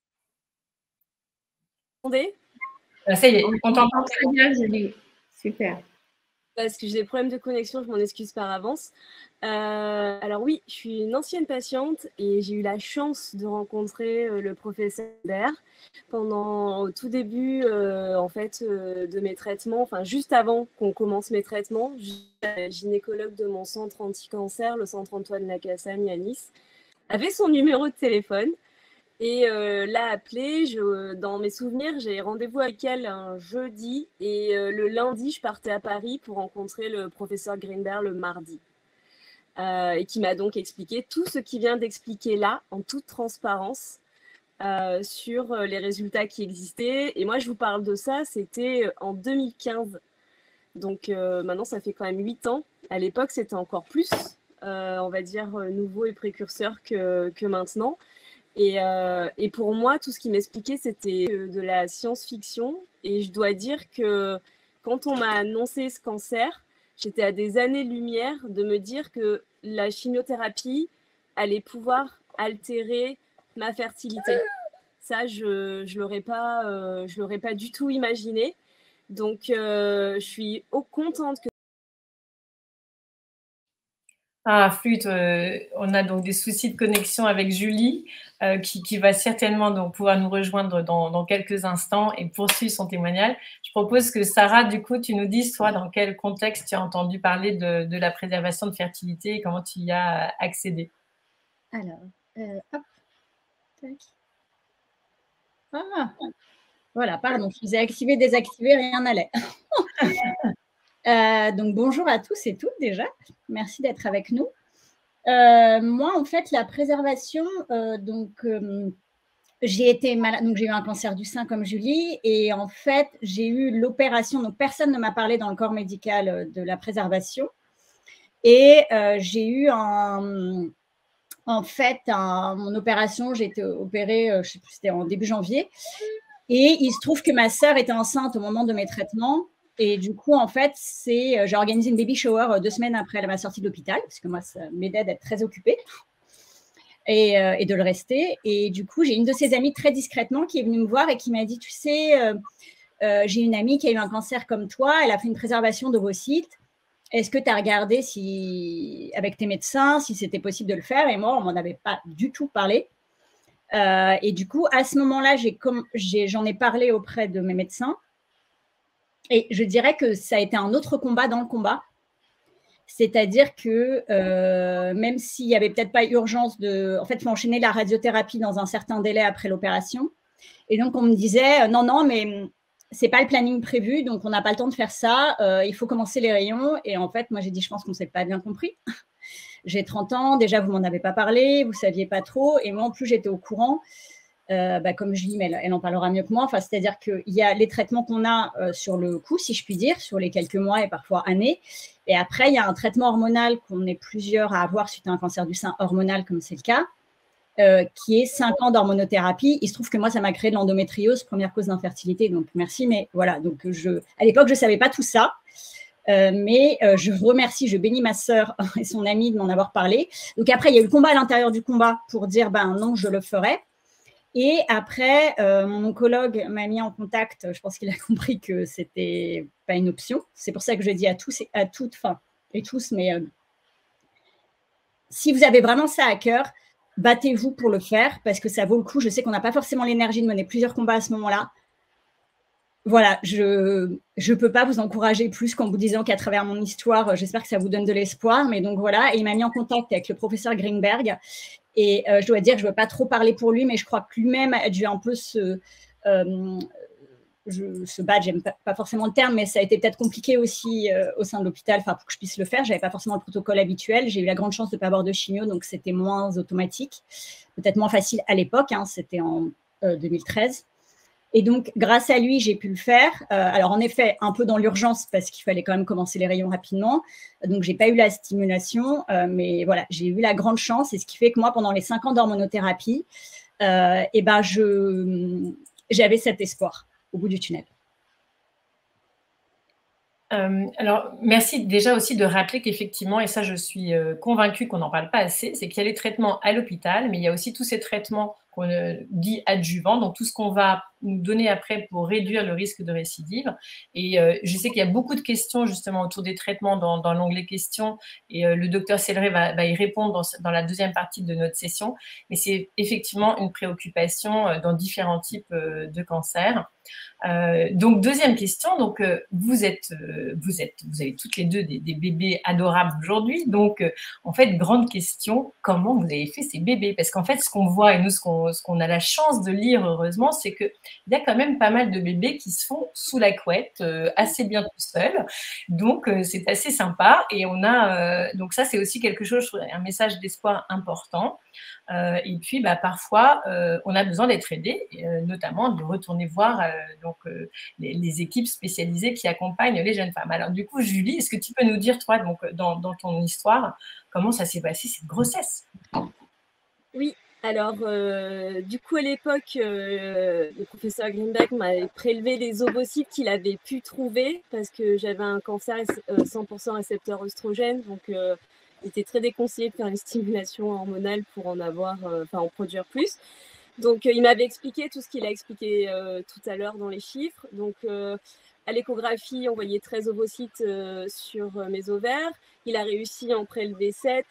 entendez? Ah, ça y est, on t'entend très bien, Julie. Super. Parce que j'ai des problèmes de connexion, je m'en excuse par avance. Euh, alors oui, je suis une ancienne patiente et j'ai eu la chance de rencontrer euh, le professeur Bert pendant au tout début euh, en fait euh, de mes traitements, enfin juste avant qu'on commence mes traitements. Je suis gynécologue de mon centre anti-cancer, le centre Antoine Lacassagne à Nice, avait son numéro de téléphone. Et euh, l'a appelée, je, dans mes souvenirs, j'ai rendez-vous avec elle un jeudi et euh, le lundi, je partais à Paris pour rencontrer le professeur Greenberg le mardi. Euh, et qui m'a donc expliqué tout ce qu'il vient d'expliquer là, en toute transparence, euh, sur les résultats qui existaient. Et moi, je vous parle de ça, c'était en deux mille quinze. Donc euh, maintenant, ça fait quand même huit ans. À l'époque, c'était encore plus, euh, on va dire, nouveau et précurseur que, que maintenant. Et, euh, et pour moi, tout ce qu'il m'expliquait, c'était de la science-fiction. Et je dois dire que quand on m'a annoncé ce cancer, j'étais à des années-lumière de me dire que la chimiothérapie allait pouvoir altérer ma fertilité. Ça, je ne l'aurais pas, euh, je l'aurais pas du tout imaginé. Donc, euh, je suis contente que... Ah, flûte, euh, on a donc des soucis de connexion avec Julie, euh, qui, qui va certainement donc pouvoir nous rejoindre dans, dans quelques instants et poursuivre son témoignage. Je propose que Sarah, du coup, tu nous dises, toi, dans quel contexte tu as entendu parler de, de la préservation de fertilité et comment tu y as accédé. Alors, euh, hop, tac. Ah, voilà, pardon, je faisais activer, désactiver, rien n'allait. euh, donc, bonjour à tous et toutes déjà. Merci d'être avec nous. Euh, moi, en fait, la préservation, euh, donc, euh, j'ai été malade, donc j'ai eu un cancer du sein comme Julie, et en fait, j'ai eu l'opération, donc personne ne m'a parlé dans le corps médical de la préservation, et euh, j'ai eu un, en fait, un, mon opération, j'ai été opérée, je sais plus, c'était en début janvier, et il se trouve que ma sœur était enceinte au moment de mes traitements. Et du coup, en fait, c'est, j'ai organisé une baby shower deux semaines après ma sortie de l'hôpital, parce que moi, ça m'aidait d'être très occupée et, euh, et de le rester. Et du coup, j'ai une de ses amies très discrètement qui est venue me voir et qui m'a dit, tu sais, euh, euh, j'ai une amie qui a eu un cancer comme toi, elle a fait une préservation d'ovocytes. Est-ce que tu as regardé si, avec tes médecins si c'était possible de le faire? Et moi, on ne m'en avait pas du tout parlé. Euh, et du coup, à ce moment-là, j'en ai, ai parlé auprès de mes médecins. Et je dirais que ça a été un autre combat dans le combat. C'est-à-dire que euh, même s'il n'y avait peut-être pas urgence de… En fait, il faut enchaîner la radiothérapie dans un certain délai après l'opération. Et donc, on me disait, non, non, mais ce n'est pas le planning prévu, donc on n'a pas le temps de faire ça. Euh, il faut commencer les rayons. Et en fait, moi, j'ai dit, je pense qu'on ne s'est pas bien compris. J'ai trente ans, déjà, vous ne m'en avez pas parlé, vous ne saviez pas trop. Et moi, en plus, j'étais au courant. Euh, bah, comme je dis, mais elle, elle en parlera mieux que moi. Enfin, c'est-à-dire qu'il y a les traitements qu'on a euh, sur le coup, si je puis dire, sur les quelques mois et parfois années. Et après, il y a un traitement hormonal qu'on est plusieurs à avoir suite à un cancer du sein hormonal, comme c'est le cas, euh, qui est cinq ans d'hormonothérapie. Il se trouve que moi, ça m'a créé de l'endométriose, première cause d'infertilité. Donc, merci. Mais voilà, donc je, à l'époque, je ne savais pas tout ça. Euh, mais euh, je remercie, je bénis ma sœur et son amie de m'en avoir parlé. Donc après, il y a eu le combat à l'intérieur du combat pour dire, ben non, je le ferai. Et après, euh, mon oncologue m'a mis en contact. Je pense qu'il a compris que ce n'était pas une option. C'est pour ça que je dis à tous et à toutes, enfin, et tous, mais euh, si vous avez vraiment ça à cœur, battez-vous pour le faire parce que ça vaut le coup. Je sais qu'on n'a pas forcément l'énergie de mener plusieurs combats à ce moment-là. Voilà, je ne peux pas vous encourager plus qu'en vous disant qu'à travers mon histoire, j'espère que ça vous donne de l'espoir. Mais donc voilà, et il m'a mis en contact avec le professeur Greenberg. Et euh, je dois dire que je ne veux pas trop parler pour lui, mais je crois que lui-même a dû un peu se, euh, je, se battre. J'aime pas, pas forcément le terme, mais ça a été peut-être compliqué aussi euh, au sein de l'hôpital, enfin pour que je puisse le faire. Je n'avais pas forcément le protocole habituel. J'ai eu la grande chance de ne pas avoir de chimio, donc c'était moins automatique, peut-être moins facile à l'époque. Hein, c'était en euh, deux mille treize. Et donc, grâce à lui, j'ai pu le faire. Euh, alors, en effet, un peu dans l'urgence parce qu'il fallait quand même commencer les rayons rapidement. Donc, je n'ai pas eu la stimulation. Euh, mais voilà, j'ai eu la grande chance. Et ce qui fait que moi, pendant les cinq ans d'hormonothérapie, euh, eh ben, je, j'avais cet espoir au bout du tunnel. Euh, alors, merci déjà aussi de rappeler qu'effectivement, et ça, je suis euh, convaincue qu'on n'en parle pas assez, c'est qu'il y a les traitements à l'hôpital, mais il y a aussi tous ces traitements qu'on euh, dit adjuvants, donc tout ce qu'on va nous donner après pour réduire le risque de récidive. Et euh, je sais qu'il y a beaucoup de questions justement autour des traitements dans, dans l'onglet questions, et euh, le docteur Selleret va, va y répondre dans, dans la deuxième partie de notre session, mais c'est effectivement une préoccupation euh, dans différents types euh, de cancers. Euh, donc deuxième question, donc euh, vous êtes, euh, vous êtes, vous avez toutes les deux des, des bébés adorables aujourd'hui. Donc euh, en fait grande question, comment vous avez fait ces bébés? Parce qu'en fait ce qu'on voit et nous ce qu'on, ce qu'on a la chance de lire heureusement, c'est que il y a quand même pas mal de bébés qui se font sous la couette, euh, assez bien tout seuls. Donc euh, c'est assez sympa et on a euh, donc ça c'est aussi quelque chose, un message d'espoir important. Euh, et puis, bah, parfois, euh, on a besoin d'être aidé, euh, notamment de retourner voir euh, donc, euh, les, les équipes spécialisées qui accompagnent les jeunes femmes. Alors, du coup, Julie, est-ce que tu peux nous dire, toi, donc, dans, dans ton histoire, comment ça s'est passé, cette grossesse? Oui, alors, euh, du coup, à l'époque, euh, le professeur Greenberg m'avait prélevé les ovocytes qu'il avait pu trouver parce que j'avais un cancer euh, cent pour cent récepteur œstrogène, donc… Euh, il était très déconseillé de faire une stimulation hormonale pour en avoir, euh, enfin en produire plus. Donc, euh, il m'avait expliqué tout ce qu'il a expliqué euh, tout à l'heure dans les chiffres. Donc, euh, à l'échographie, on voyait treize ovocytes euh, sur euh, mes ovaires. Il a réussi à en prélever sept.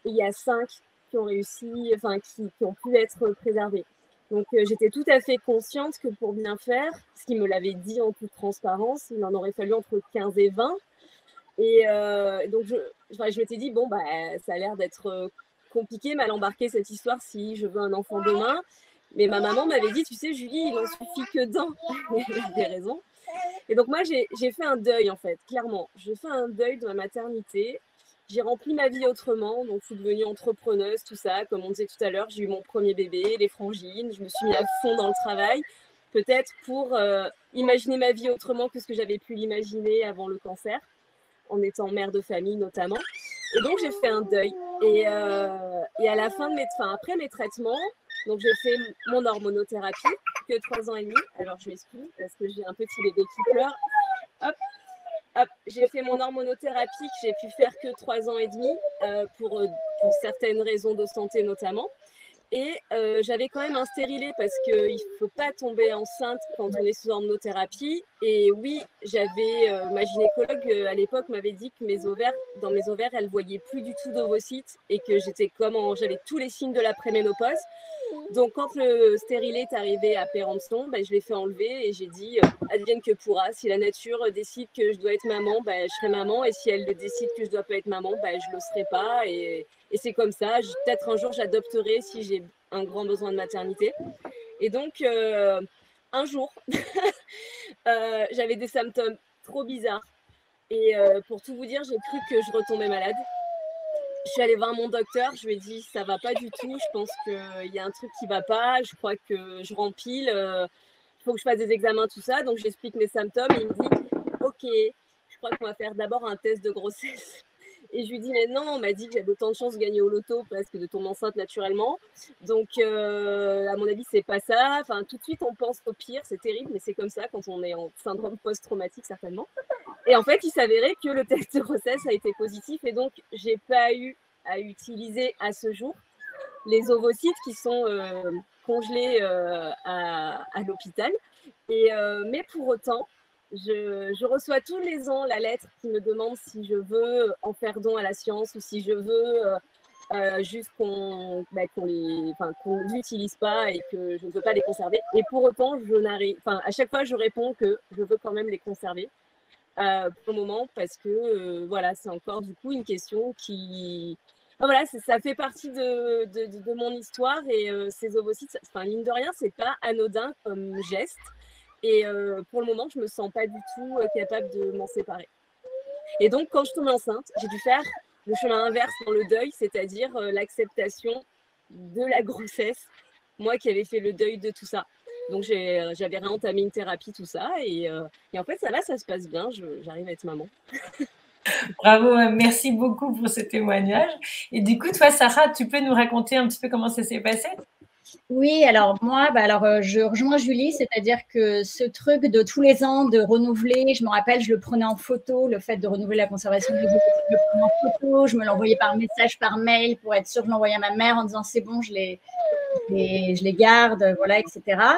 et il y a cinq qui ont réussi, enfin, qui, qui ont pu être préservés. Donc, euh, j'étais tout à fait consciente que pour bien faire, ce qu'il me l'avait dit en toute transparence, il en aurait fallu entre quinze et vingt. Et euh, donc, je, enfin, je m'étais dit, bon, bah, ça a l'air d'être compliqué, mal embarqué cette histoire si je veux un enfant demain. Mais ma maman m'avait dit, tu sais, Julie, il n'en suffit que d'un. Elle avait raison. Et donc, moi, j'ai fait un deuil, en fait, clairement. J'ai fait un deuil de ma maternité. J'ai rempli ma vie autrement, donc je suis devenue entrepreneuse, tout ça. Comme on disait tout à l'heure, j'ai eu mon premier bébé, les frangines. Je me suis mis à fond dans le travail, peut-être pour euh, imaginer ma vie autrement que ce que j'avais pu l'imaginer avant le cancer, en étant mère de famille notamment. Et donc, j'ai fait un deuil. Et, euh, et à la fin de mes, enfin, après mes traitements, donc j'ai fait mon hormonothérapie, que trois ans et demi. Alors, je m'excuse parce que j'ai un petit bébé qui pleure. Hop. Hop, j'ai fait mon hormonothérapie que j'ai pu faire que trois ans et demi euh, pour, pour certaines raisons de santé notamment. Et euh, j'avais quand même un stérilet parce qu'il ne faut pas tomber enceinte quand on est sous hormonothérapie. Et oui, j'avais euh, ma gynécologue euh, à l'époque m'avait dit que mes ovaires, dans mes ovaires, elle ne voyait plus du tout d'ovocytes et que j'étais comme en, j'avais tous les signes de la préménopause. Donc, quand le stérilet est arrivé à péremption, bah, je l'ai fait enlever et j'ai dit euh, advienne que pourra. Si la nature décide que je dois être maman, bah, je serai maman. Et si elle décide que je ne dois pas être maman, bah, je ne le serai pas. Et, et c'est comme ça. Peut-être un jour, j'adopterai si j'ai un grand besoin de maternité. Et donc, euh, un jour, euh, j'avais des symptômes trop bizarres. Et euh, pour tout vous dire, j'ai cru que je retombais malade. Je suis allée voir mon docteur, je lui ai dit ça va pas du tout, je pense qu'il y a un truc qui va pas, je crois que je rempile, il euh, faut que je fasse des examens, tout ça. Donc j'explique mes symptômes et il me dit ok, je crois qu'on va faire d'abord un test de grossesse. Et je lui dis mais non, on m'a dit que j'avais autant de chances de gagner au loto presque de tomber enceinte naturellement. Donc euh, à mon avis c'est pas ça. Enfin tout de suite on pense au pire, c'est terrible, mais c'est comme ça quand on est en syndrome post-traumatique certainement. Et en fait, il s'avérait que le test de grossesse a été positif et donc j'ai pas eu à utiliser à ce jour les ovocytes qui sont euh, congelés euh, à, à l'hôpital. Et euh, mais pour autant, je, je reçois tous les ans la lettre qui me demande si je veux en faire don à la science ou si je veux euh, euh, juste qu'on bah, qu'on les, enfin, qu'on l'utilise pas et que je ne veux pas les conserver. Et pour autant, je n'arrive, enfin, à chaque fois, je réponds que je veux quand même les conserver. Euh, pour le moment parce que euh, voilà, c'est encore du coup une question qui enfin, voilà, ça fait partie de, de, de, de mon histoire et euh, ces ovocytes, enfin mine de rien, c'est pas anodin comme geste et euh, pour le moment, je me sens pas du tout euh, capable de m'en séparer. Et donc, quand je tombe enceinte, j'ai dû faire le chemin inverse dans le deuil, c'est-à-dire euh, l'acceptation de la grossesse, moi qui avais fait le deuil de tout ça. Donc, j'avais réentamé une thérapie, tout ça. Et, euh, et en fait, ça va, ça se passe bien. J'arrive à être maman. Bravo, merci beaucoup pour ce témoignage. Et du coup, toi, Sarah, tu peux nous raconter un petit peu comment ça s'est passé? Oui, alors moi, bah alors, euh, je rejoins Julie, c'est-à-dire que ce truc de tous les ans de renouveler, je me rappelle, je le prenais en photo, le fait de renouveler la conservation, je le prenais en photo, je me l'envoyais par message, par mail pour être sûre que je l'envoyais à ma mère en disant c'est bon, je les, je les, je les garde, voilà, et cetera.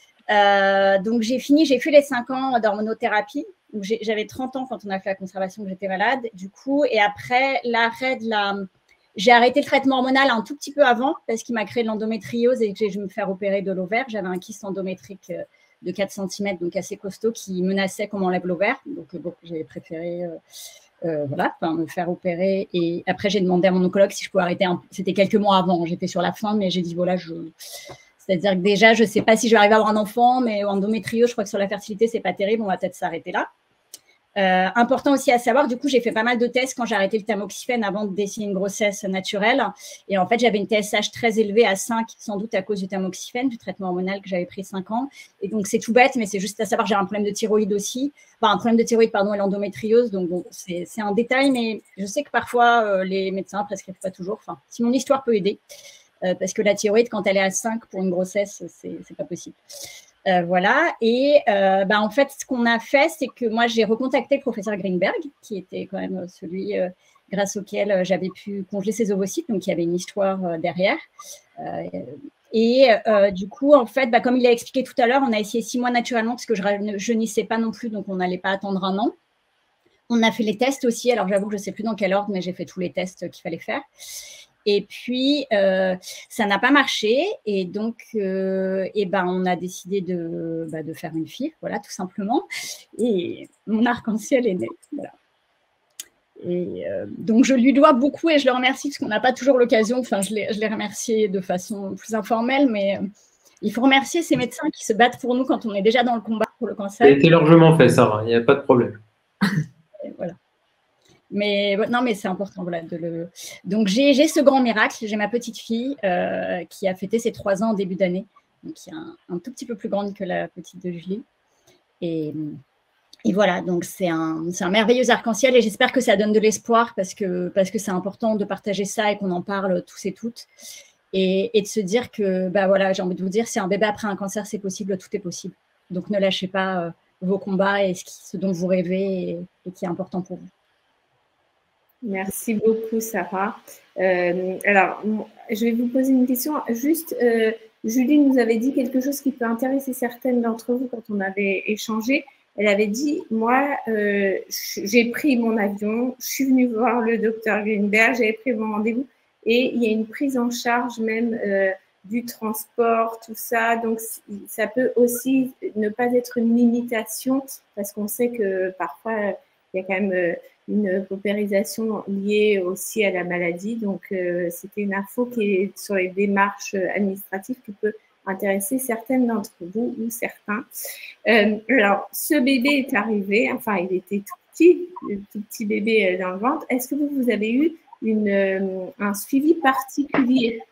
Euh, donc, j'ai fini, j'ai fait les cinq ans d'hormonothérapie. J'avais trente ans quand on a fait la conservation, que j'étais malade, du coup. Et après l'arrêt de la... J'ai arrêté le traitement hormonal un tout petit peu avant parce qu'il m'a créé de l'endométriose et que je vais me faire opérer de l'ovaire. J'avais un kyste endométrique de quatre centimètres, donc assez costaud, qui menaçait qu'on m'enlève l'ovaire. Donc, bon, j'ai préféré... Euh, Euh, voilà, enfin, me faire opérer. Et après, j'ai demandé à mon oncologue si je pouvais arrêter. Un... C'était quelques mois avant, j'étais sur la fin, mais j'ai dit, voilà, je... c'est-à-dire que déjà, je ne sais pas si je vais arriver à avoir un enfant, mais endométriose, je crois que sur la fertilité, ce n'est pas terrible, on va peut-être s'arrêter là. Euh, important aussi à savoir, du coup, j'ai fait pas mal de tests quand j'ai arrêté le tamoxifène avant de décider une grossesse naturelle. Et en fait, j'avais une T S H très élevée à cinq, sans doute à cause du tamoxifène, du traitement hormonal que j'avais pris cinq ans. Et donc, c'est tout bête, mais c'est juste à savoir, j'ai un problème de thyroïde aussi. Enfin, un problème de thyroïde, pardon, et l'endométriose. Donc, bon, c'est un détail, mais je sais que parfois, euh, les médecins ne prescrivent pas toujours. Enfin, si mon histoire peut aider, euh, parce que la thyroïde, quand elle est à cinq pour une grossesse, c'est pas possible. Euh, voilà, et euh, bah, en fait, ce qu'on a fait, c'est que moi, j'ai recontacté le professeur Greenberg, qui était quand même celui euh, grâce auquel euh, j'avais pu congeler ses ovocytes, donc il y avait une histoire euh, derrière. Euh, et euh, du coup, en fait, bah, comme il a expliqué tout à l'heure, on a essayé six mois naturellement, parce que je ne jeunissais pas non plus, donc on n'allait pas attendre un an. On a fait les tests aussi, alors j'avoue que je ne sais plus dans quel ordre, mais j'ai fait tous les tests qu'il fallait faire. Et puis, euh, ça n'a pas marché. Et donc, euh, et ben, on a décidé de, bah, de faire une fille, voilà, tout simplement. Et mon arc-en-ciel est né. Voilà. Et euh, donc, je lui dois beaucoup et je le remercie parce qu'on n'a pas toujours l'occasion. Enfin, je l'ai remercié de façon plus informelle, mais euh, il faut remercier ces médecins qui se battent pour nous quand on est déjà dans le combat pour le cancer. Ça a été largement fait, Sarah, il n'y a pas de problème. Et voilà. Mais non, mais c'est important. Voilà, de le... Donc, j'ai ce grand miracle. J'ai ma petite fille euh, qui a fêté ses trois ans en début d'année, donc qui est un, un tout petit peu plus grande que la petite de Julie. Et, et voilà, donc c'est un, un merveilleux arc-en-ciel et j'espère que ça donne de l'espoir parce que parce que c'est important de partager ça et qu'on en parle tous et toutes. Et, et de se dire que, bah voilà, j'ai envie de vous dire, c'est un bébé après un cancer, c'est possible, tout est possible. Donc, ne lâchez pas euh, vos combats et ce, qui, ce dont vous rêvez et, et qui est important pour vous. Merci beaucoup, Sarah. Euh, alors, je vais vous poser une question. Juste, euh, Julie nous avait dit quelque chose qui peut intéresser certaines d'entre vous quand on avait échangé. Elle avait dit, moi, euh, j'ai pris mon avion, je suis venue voir le docteur Greenberg, j'avais pris mon rendez-vous et il y a une prise en charge même euh, du transport, tout ça. Donc, ça peut aussi ne pas être une limitation parce qu'on sait que parfois, il y a quand même... Euh, une paupérisation liée aussi à la maladie. Donc, euh, c'était une info qui est sur les démarches administratives qui peut intéresser certaines d'entre vous ou certains. Euh, alors, ce bébé est arrivé, enfin, il était tout petit, le tout petit bébé dans le ventre. Est-ce que vous, vous avez eu une, euh, un suivi particulier?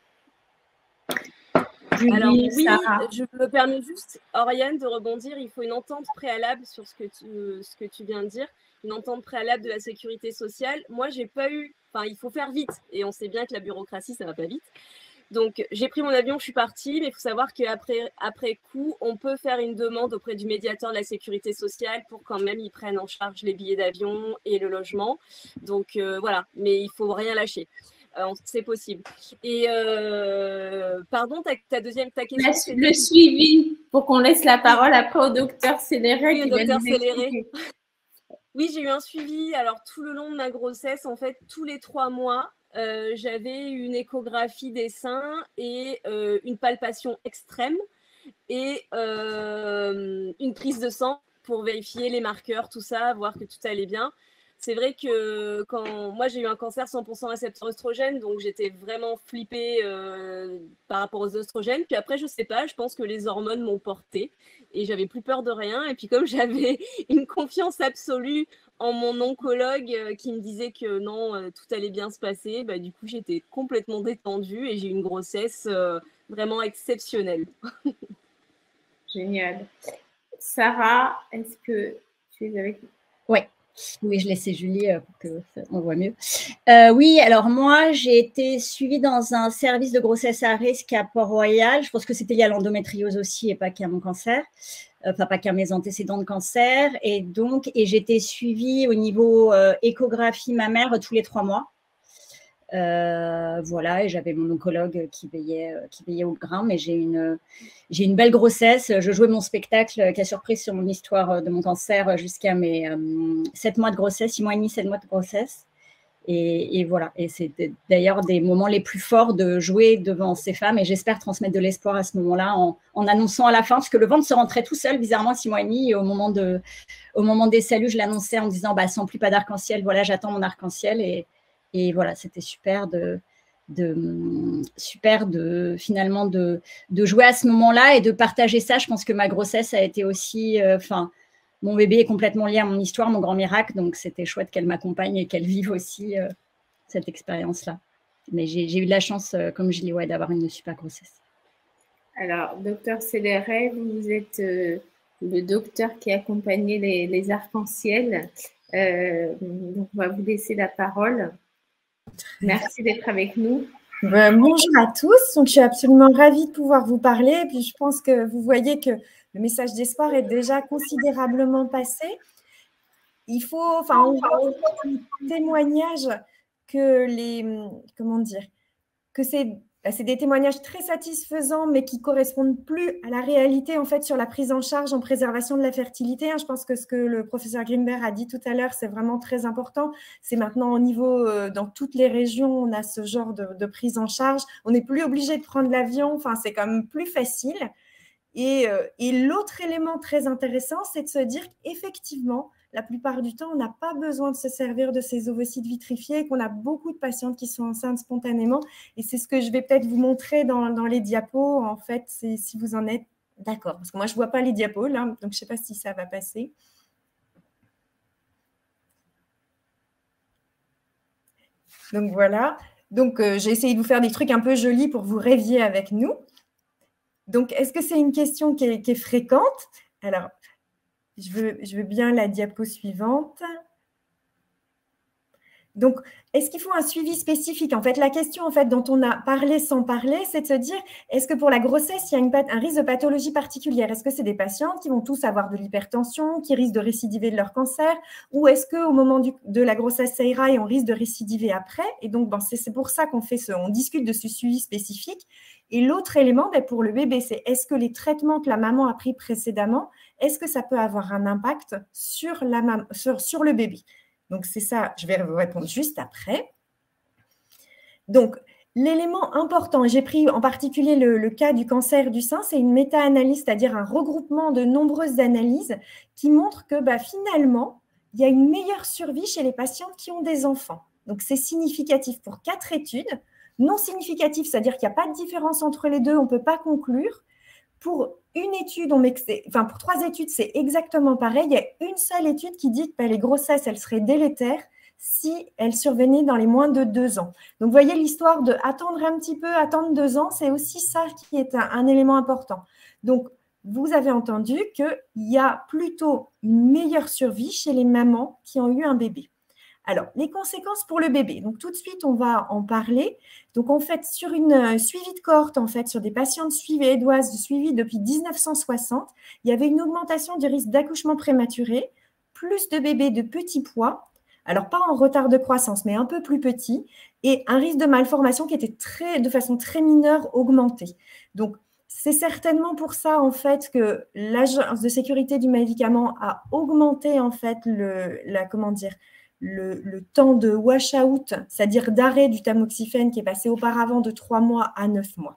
Julie, alors oui, Sarah. Je me permets juste, Oriane, de rebondir. Il faut une entente préalable sur ce que tu, ce que tu viens de dire, une entente préalable de la sécurité sociale. Moi, j'ai pas eu, enfin, il faut faire vite, et on sait bien que la bureaucratie, ça va pas vite. Donc, j'ai pris mon avion, je suis partie, mais il faut savoir qu'après après coup, on peut faire une demande auprès du médiateur de la sécurité sociale pour quand même ils prennent en charge les billets d'avion et le logement. Donc, euh, voilà, mais il faut rien lâcher. Euh, c'est possible. Et euh, pardon, ta, ta deuxième ta question. Le suivi, pour qu'on laisse la parole après au docteur Céléré. Oui, au docteur Céléré. Oui, j'ai eu un suivi. Alors, tout le long de ma grossesse, en fait, tous les trois mois, euh, j'avais une échographie des seins et euh, une palpation extrême et euh, une prise de sang pour vérifier les marqueurs, tout ça, voir que tout allait bien. C'est vrai que quand moi j'ai eu un cancer cent pour cent récepteur œstrogène, donc j'étais vraiment flippée euh, par rapport aux œstrogènes. Puis après, je sais pas, je pense que les hormones m'ont portée et j'avais plus peur de rien. Et puis comme j'avais une confiance absolue en mon oncologue euh, qui me disait que non, euh, tout allait bien se passer, bah, du coup j'étais complètement détendue et j'ai eu une grossesse euh, vraiment exceptionnelle. Génial. Sarah, est-ce que tu es avec nous? Oui. Oui, je laissais Julie pour qu'on voit mieux. Euh, oui, alors moi, j'ai été suivie dans un service de grossesse à risque à Port-Royal. Je pense que c'était lié à l'endométriose aussi et pas qu'à mon cancer, enfin pas qu'à mes antécédents de cancer. Et donc, et j'étais suivie au niveau euh, échographie mammaire tous les trois mois. Euh, voilà, et j'avais mon oncologue qui veillait, qui veillait au grain, mais j'ai une, j'ai une belle grossesse. Je jouais mon spectacle qui a surprise sur mon histoire de mon cancer jusqu'à mes euh, sept mois de grossesse, six mois et demi, sept mois de grossesse. Et, et voilà, et c'était d'ailleurs des moments les plus forts de jouer devant ces femmes, et j'espère transmettre de l'espoir à ce moment-là en, en annonçant à la fin, parce que le ventre se rentrait tout seul, bizarrement, six mois et demi, et au moment, de, au moment des saluts, je l'annonçais en disant, bah, sans plus pas d'arc-en-ciel, voilà, j'attends mon arc-en-ciel, et Et voilà, c'était super de, de, super de finalement de, de jouer à ce moment-là et de partager ça. Je pense que ma grossesse a été aussi, enfin, euh, mon bébé est complètement lié à mon histoire, mon grand miracle, donc c'était chouette qu'elle m'accompagne et qu'elle vive aussi euh, cette expérience-là. Mais j'ai eu de la chance, euh, comme je dis, ouais, d'avoir une super grossesse. Alors, docteur Céléré, vous êtes euh, le docteur qui accompagnait les, les arcs-en-ciel. Euh, donc, on va vous laisser la parole. Merci d'être avec nous. Euh, bonjour à tous. Donc, je suis absolument ravie de pouvoir vous parler. Et puis, je pense que vous voyez que le message d'espoir est déjà considérablement passé. Il faut, enfin, on voit un témoignage que les, comment dire, que c'est Là, c'est des témoignages très satisfaisants, mais qui ne correspondent plus à la réalité en fait, sur la prise en charge en préservation de la fertilité. Je pense que ce que le professeur Grimberg a dit tout à l'heure, c'est vraiment très important. C'est maintenant au niveau, euh, dans toutes les régions, on a ce genre de, de prise en charge. On n'est plus obligé de prendre l'avion, enfin, c'est quand même plus facile. Et, euh, et l'autre élément très intéressant, c'est de se dire qu'effectivement, la plupart du temps, on n'a pas besoin de se servir de ces ovocytes vitrifiés, qu'on a beaucoup de patientes qui sont enceintes spontanément. Et c'est ce que je vais peut-être vous montrer dans, dans les diapos, en fait, c'est si vous en êtes d'accord. Parce que moi, je ne vois pas les diapos, là, donc je ne sais pas si ça va passer. Donc voilà. Donc, euh, j'ai essayé de vous faire des trucs un peu jolis pour vous rêviez avec nous. Donc, est-ce que c'est une question qui est, qui est fréquente? Alors, je veux, je veux bien la diapo suivante. Donc, est-ce qu'il faut un suivi spécifique? En fait, la question en fait, dont on a parlé sans parler, c'est de se dire, est-ce que pour la grossesse, il y a une, un risque de pathologie particulière? Est-ce que c'est des patientes qui vont tous avoir de l'hypertension, qui risquent de récidiver de leur cancer? Ou est-ce qu'au moment du, de la grossesse, ça ira et on risque de récidiver après? Et donc, bon, c'est pour ça qu'on fait ce, on discute de ce suivi spécifique. Et l'autre élément, ben, pour le bébé, c'est est-ce que les traitements que la maman a pris précédemment, est-ce que ça peut avoir un impact sur, la, sur, sur le bébé? Donc, c'est ça, je vais vous répondre juste après. Donc, l'élément important, j'ai pris en particulier le, le cas du cancer du sein, c'est une méta-analyse, c'est-à-dire un regroupement de nombreuses analyses qui montrent que bah, finalement, il y a une meilleure survie chez les patientes qui ont des enfants. Donc, c'est significatif pour quatre études. Non significatif, c'est-à-dire qu'il n'y a pas de différence entre les deux, on ne peut pas conclure. Pour une étude, on met que enfin pour trois études, c'est exactement pareil. Il y a une seule étude qui dit que bah, les grossesses, elles seraient délétères si elles survenaient dans les moins de deux ans. Donc, vous voyez l'histoire de attendre un petit peu, attendre deux ans, c'est aussi ça qui est un, un élément important. Donc, vous avez entendu qu'il y a plutôt une meilleure survie chez les mamans qui ont eu un bébé. Alors, les conséquences pour le bébé. Donc, tout de suite, on va en parler. Donc, en fait, sur une euh, suivi de cohorte, en fait, sur des patientes suédoises suivies depuis mille neuf cent soixante, il y avait une augmentation du risque d'accouchement prématuré, plus de bébés de petit poids, alors pas en retard de croissance, mais un peu plus petit, et un risque de malformation qui était très, de façon très mineure augmenté. Donc, c'est certainement pour ça, en fait, que l'Agence de sécurité du médicament a augmenté, en fait, le, la, comment dire, Le, le temps de wash-out, c'est-à-dire d'arrêt du tamoxifène qui est passé auparavant de trois mois à neuf mois.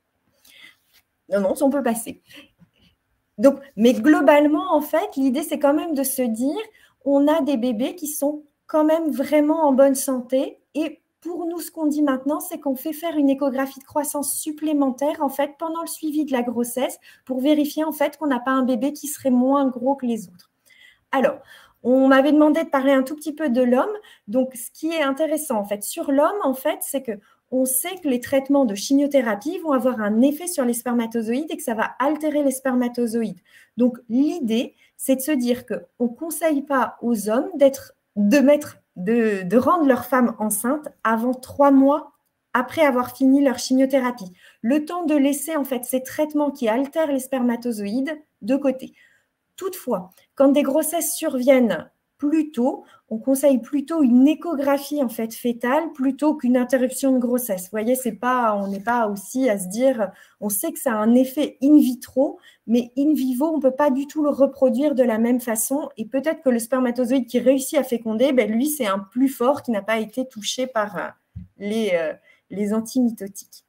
Non, non, on peut passer. Donc, mais globalement, en fait, l'idée, c'est quand même de se dire, on a des bébés qui sont quand même vraiment en bonne santé. Et pour nous, ce qu'on dit maintenant, c'est qu'on fait faire une échographie de croissance supplémentaire, en fait, pendant le suivi de la grossesse, pour vérifier, en fait, qu'on n'a pas un bébé qui serait moins gros que les autres. Alors, on m'avait demandé de parler un tout petit peu de l'homme. Donc, ce qui est intéressant, en fait, sur l'homme, en fait, c'est qu'on sait que les traitements de chimiothérapie vont avoir un effet sur les spermatozoïdes et que ça va altérer les spermatozoïdes. Donc, l'idée, c'est de se dire qu'on ne conseille pas aux hommes d'être, de, mettre, de, de rendre leur femme enceinte avant trois mois après avoir fini leur chimiothérapie. Le temps de laisser, en fait, ces traitements qui altèrent les spermatozoïdes de côté. Toutefois, quand des grossesses surviennent plus tôt, on conseille plutôt une échographie en fait fétale plutôt qu'une interruption de grossesse. Vous voyez, c'est pas, on n'est pas aussi à se dire, on sait que ça a un effet in vitro, mais in vivo, on ne peut pas du tout le reproduire de la même façon. Et peut-être que le spermatozoïde qui réussit à féconder, ben lui, c'est un plus fort qui n'a pas été touché par les, euh, les antimitotiques.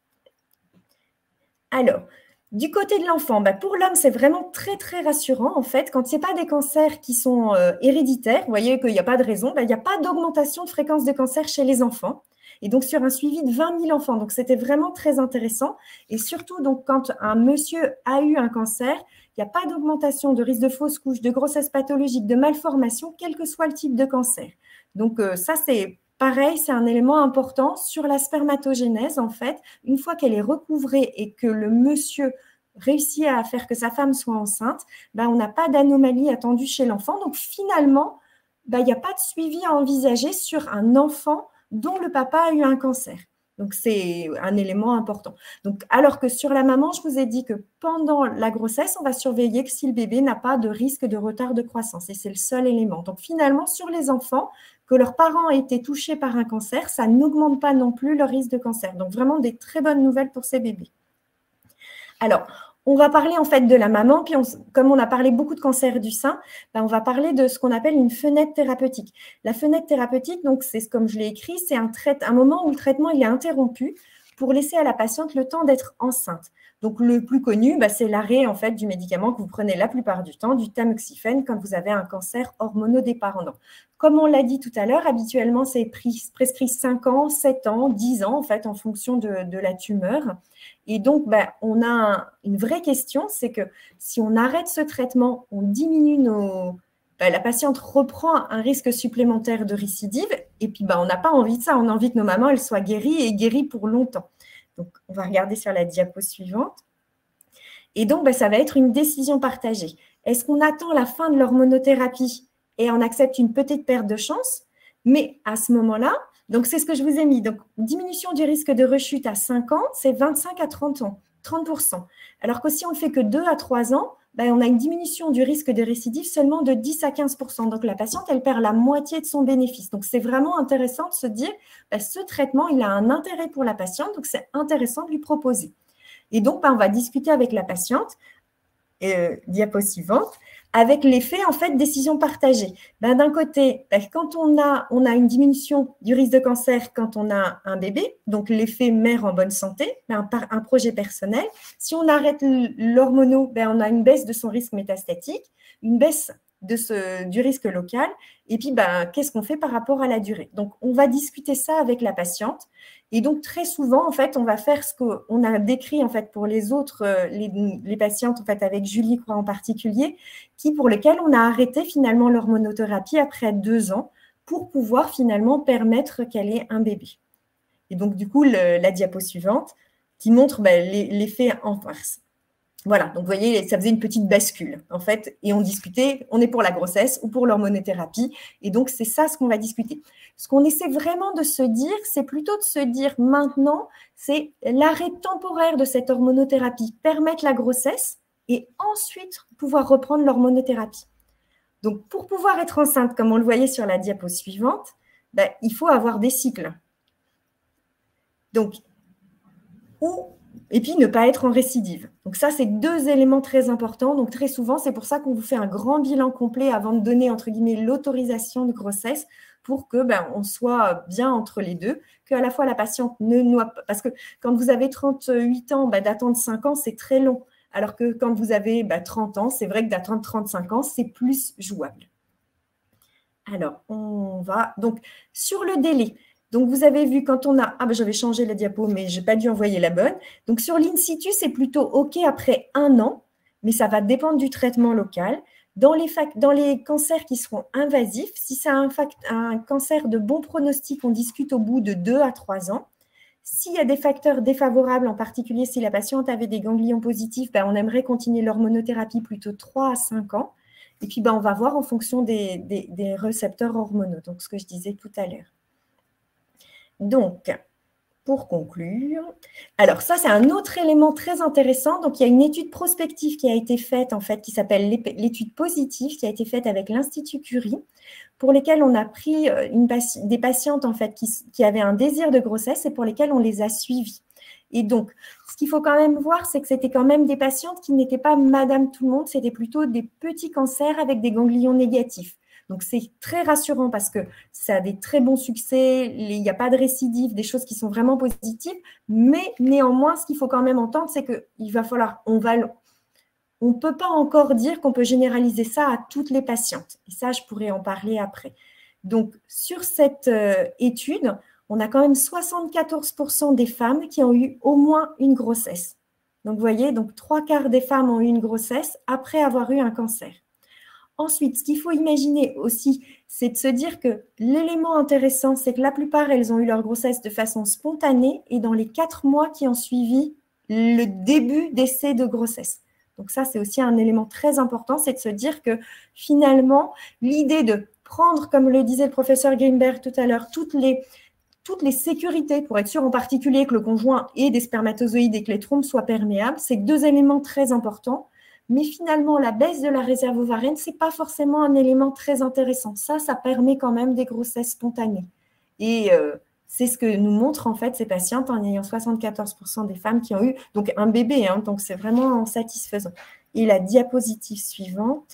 Alors, du côté de l'enfant, bah pour l'homme, c'est vraiment très, très rassurant. En fait, quand il n'y a pas des cancers qui sont euh, héréditaires, vous voyez qu'il n'y a pas de raison, bah, il n'y a pas d'augmentation de fréquence de cancer chez les enfants. Et donc, sur un suivi de vingt mille enfants. Donc, c'était vraiment très intéressant. Et surtout, donc, quand un monsieur a eu un cancer, il n'y a pas d'augmentation de risque de fausse couche, de grossesse pathologique, de malformation, quel que soit le type de cancer. Donc, euh, ça, c'est pareil, c'est un élément important sur la spermatogénèse, en fait. Une fois qu'elle est recouvrée et que le monsieur réussit à faire que sa femme soit enceinte, ben, on n'a pas d'anomalie attendue chez l'enfant. Donc, finalement, ben, il n'y a pas de suivi à envisager sur un enfant dont le papa a eu un cancer. Donc, c'est un élément important. Donc, alors que sur la maman, je vous ai dit que pendant la grossesse, on va surveiller que si le bébé n'a pas de risque de retard de croissance. Et c'est le seul élément. Donc, finalement, sur les enfants, que leurs parents aient été touchés par un cancer, ça n'augmente pas non plus leur risque de cancer. Donc, vraiment des très bonnes nouvelles pour ces bébés. Alors, on va parler en fait de la maman, puis on, comme on a parlé beaucoup de cancer du sein, ben on va parler de ce qu'on appelle une fenêtre thérapeutique. La fenêtre thérapeutique, donc c'est comme je l'ai écrit, c'est un, un moment où le traitement il est interrompu pour laisser à la patiente le temps d'être enceinte. Donc le plus connu, ben, c'est l'arrêt en fait du médicament que vous prenez la plupart du temps, du tamoxifène, quand vous avez un cancer hormonodépendant. Comme on l'a dit tout à l'heure, habituellement c'est prescrit cinq ans, sept ans, dix ans en fait en fonction de, de la tumeur. Et donc, ben, on a un, une vraie question, c'est que si on arrête ce traitement, on diminue nos… Ben, la patiente reprend un risque supplémentaire de récidive et puis ben, on n'a pas envie de ça, on a envie que nos mamans elles soient guéries et guéries pour longtemps. Donc, on va regarder sur la diapo suivante. Et donc, ben, ça va être une décision partagée. Est-ce qu'on attend la fin de l'hormonothérapie et on accepte une petite perte de chance? Mais à ce moment-là, donc c'est ce que je vous ai mis. Donc, diminution du risque de rechute à cinq ans, c'est vingt-cinq à trente ans, trente pour cent. Alors que si on ne fait que deux à trois ans, ben, on a une diminution du risque de récidive seulement de dix à quinze pour cent. Donc, la patiente, elle perd la moitié de son bénéfice. Donc, c'est vraiment intéressant de se dire, ben, ce traitement, il a un intérêt pour la patiente, donc c'est intéressant de lui proposer. Et donc, ben, on va discuter avec la patiente, euh, diapo suivante, avec l'effet, en fait, décision partagée. Ben, d'un côté, ben, quand on a, on a une diminution du risque de cancer quand on a un bébé, donc l'effet mère en bonne santé, ben, un, un projet personnel. Si on arrête l'hormono, ben, on a une baisse de son risque métastatique, une baisse de ce, du risque local, et puis ben, qu'est-ce qu'on fait par rapport à la durée? Donc, on va discuter ça avec la patiente. Et donc, très souvent, en fait, on va faire ce qu'on a décrit en fait, pour les autres, les, les patientes, en fait, avec Julie Croix en particulier, qui, pour lesquelles on a arrêté finalement l'hormonothérapie après deux ans pour pouvoir finalement permettre qu'elle ait un bébé. Et donc, du coup, le, la diapo suivante qui montre ben, l'effet inverse. Voilà, donc vous voyez, ça faisait une petite bascule, en fait, et on discutait, on est pour la grossesse ou pour l'hormonothérapie, et donc c'est ça ce qu'on va discuter. Ce qu'on essaie vraiment de se dire, c'est plutôt de se dire maintenant, c'est l'arrêt temporaire de cette hormonothérapie, permettre la grossesse, et ensuite pouvoir reprendre l'hormonothérapie. Donc, pour pouvoir être enceinte, comme on le voyait sur la diapo suivante, ben, il faut avoir des cycles. Donc, ou et puis ne pas être en récidive. Donc ça, c'est deux éléments très importants. Donc très souvent, c'est pour ça qu'on vous fait un grand bilan complet avant de donner, entre guillemets, l'autorisation de grossesse pour que ben, on soit bien entre les deux, qu'à la fois la patiente ne noie pas. Parce que quand vous avez trente-huit ans, ben, d'attendre cinq ans, c'est très long. Alors que quand vous avez ben, trente ans, c'est vrai que d'attendre trente-cinq ans, c'est plus jouable. Alors, on va… Donc, sur le délai… Donc, vous avez vu quand on a… Ah, ben, j'avais changé la diapo, mais je n'ai pas dû envoyer la bonne. Donc, sur l'in situ, c'est plutôt OK après un an, mais ça va dépendre du traitement local. Dans les, dans les cancers qui seront invasifs, si c'est un, un cancer de bon pronostic, on discute au bout de deux à trois ans. S'il y a des facteurs défavorables, en particulier si la patiente avait des ganglions positifs, ben, on aimerait continuer l'hormonothérapie plutôt trois à cinq ans. Et puis, ben, on va voir en fonction des, des, des récepteurs hormonaux, donc ce que je disais tout à l'heure. Donc, pour conclure, alors ça, c'est un autre élément très intéressant. Donc, il y a une étude prospective qui a été faite, en fait, qui s'appelle l'étude positive, qui a été faite avec l'Institut Curie, pour lesquelles on a pris une, des patientes, en fait, qui, qui avaient un désir de grossesse et pour lesquelles on les a suivies. Et donc, ce qu'il faut quand même voir, c'est que c'était quand même des patientes qui n'étaient pas madame tout le monde, c'était plutôt des petits cancers avec des ganglions négatifs. Donc, c'est très rassurant parce que ça a des très bons succès, il n'y a pas de récidive, des choses qui sont vraiment positives. Mais néanmoins, ce qu'il faut quand même entendre, c'est qu'il va falloir, on va, on ne peut pas encore dire qu'on peut généraliser ça à toutes les patientes. Et ça, je pourrais en parler après. Donc, sur cette euh, étude, on a quand même soixante-quatorze pour cent des femmes qui ont eu au moins une grossesse. Donc, vous voyez, donc trois quarts des femmes ont eu une grossesse après avoir eu un cancer. Ensuite, ce qu'il faut imaginer aussi, c'est de se dire que l'élément intéressant, c'est que la plupart, elles ont eu leur grossesse de façon spontanée et dans les quatre mois qui ont suivi le début d'essai de grossesse. Donc ça, c'est aussi un élément très important, c'est de se dire que finalement, l'idée de prendre, comme le disait le professeur Greenberg tout à l'heure, toutes les, toutes les sécurités pour être sûr en particulier que le conjoint ait des spermatozoïdes et que les trompes soient perméables, c'est deux éléments très importants. mais finalement, la baisse de la réserve ovarienne, ce n'est pas forcément un élément très intéressant. Ça, ça permet quand même des grossesses spontanées. Et euh, c'est ce que nous montrent en fait ces patientes en ayant soixante-quatorze pour cent des femmes qui ont eu donc un bébé, hein, donc c'est vraiment satisfaisant. Et la diapositive suivante.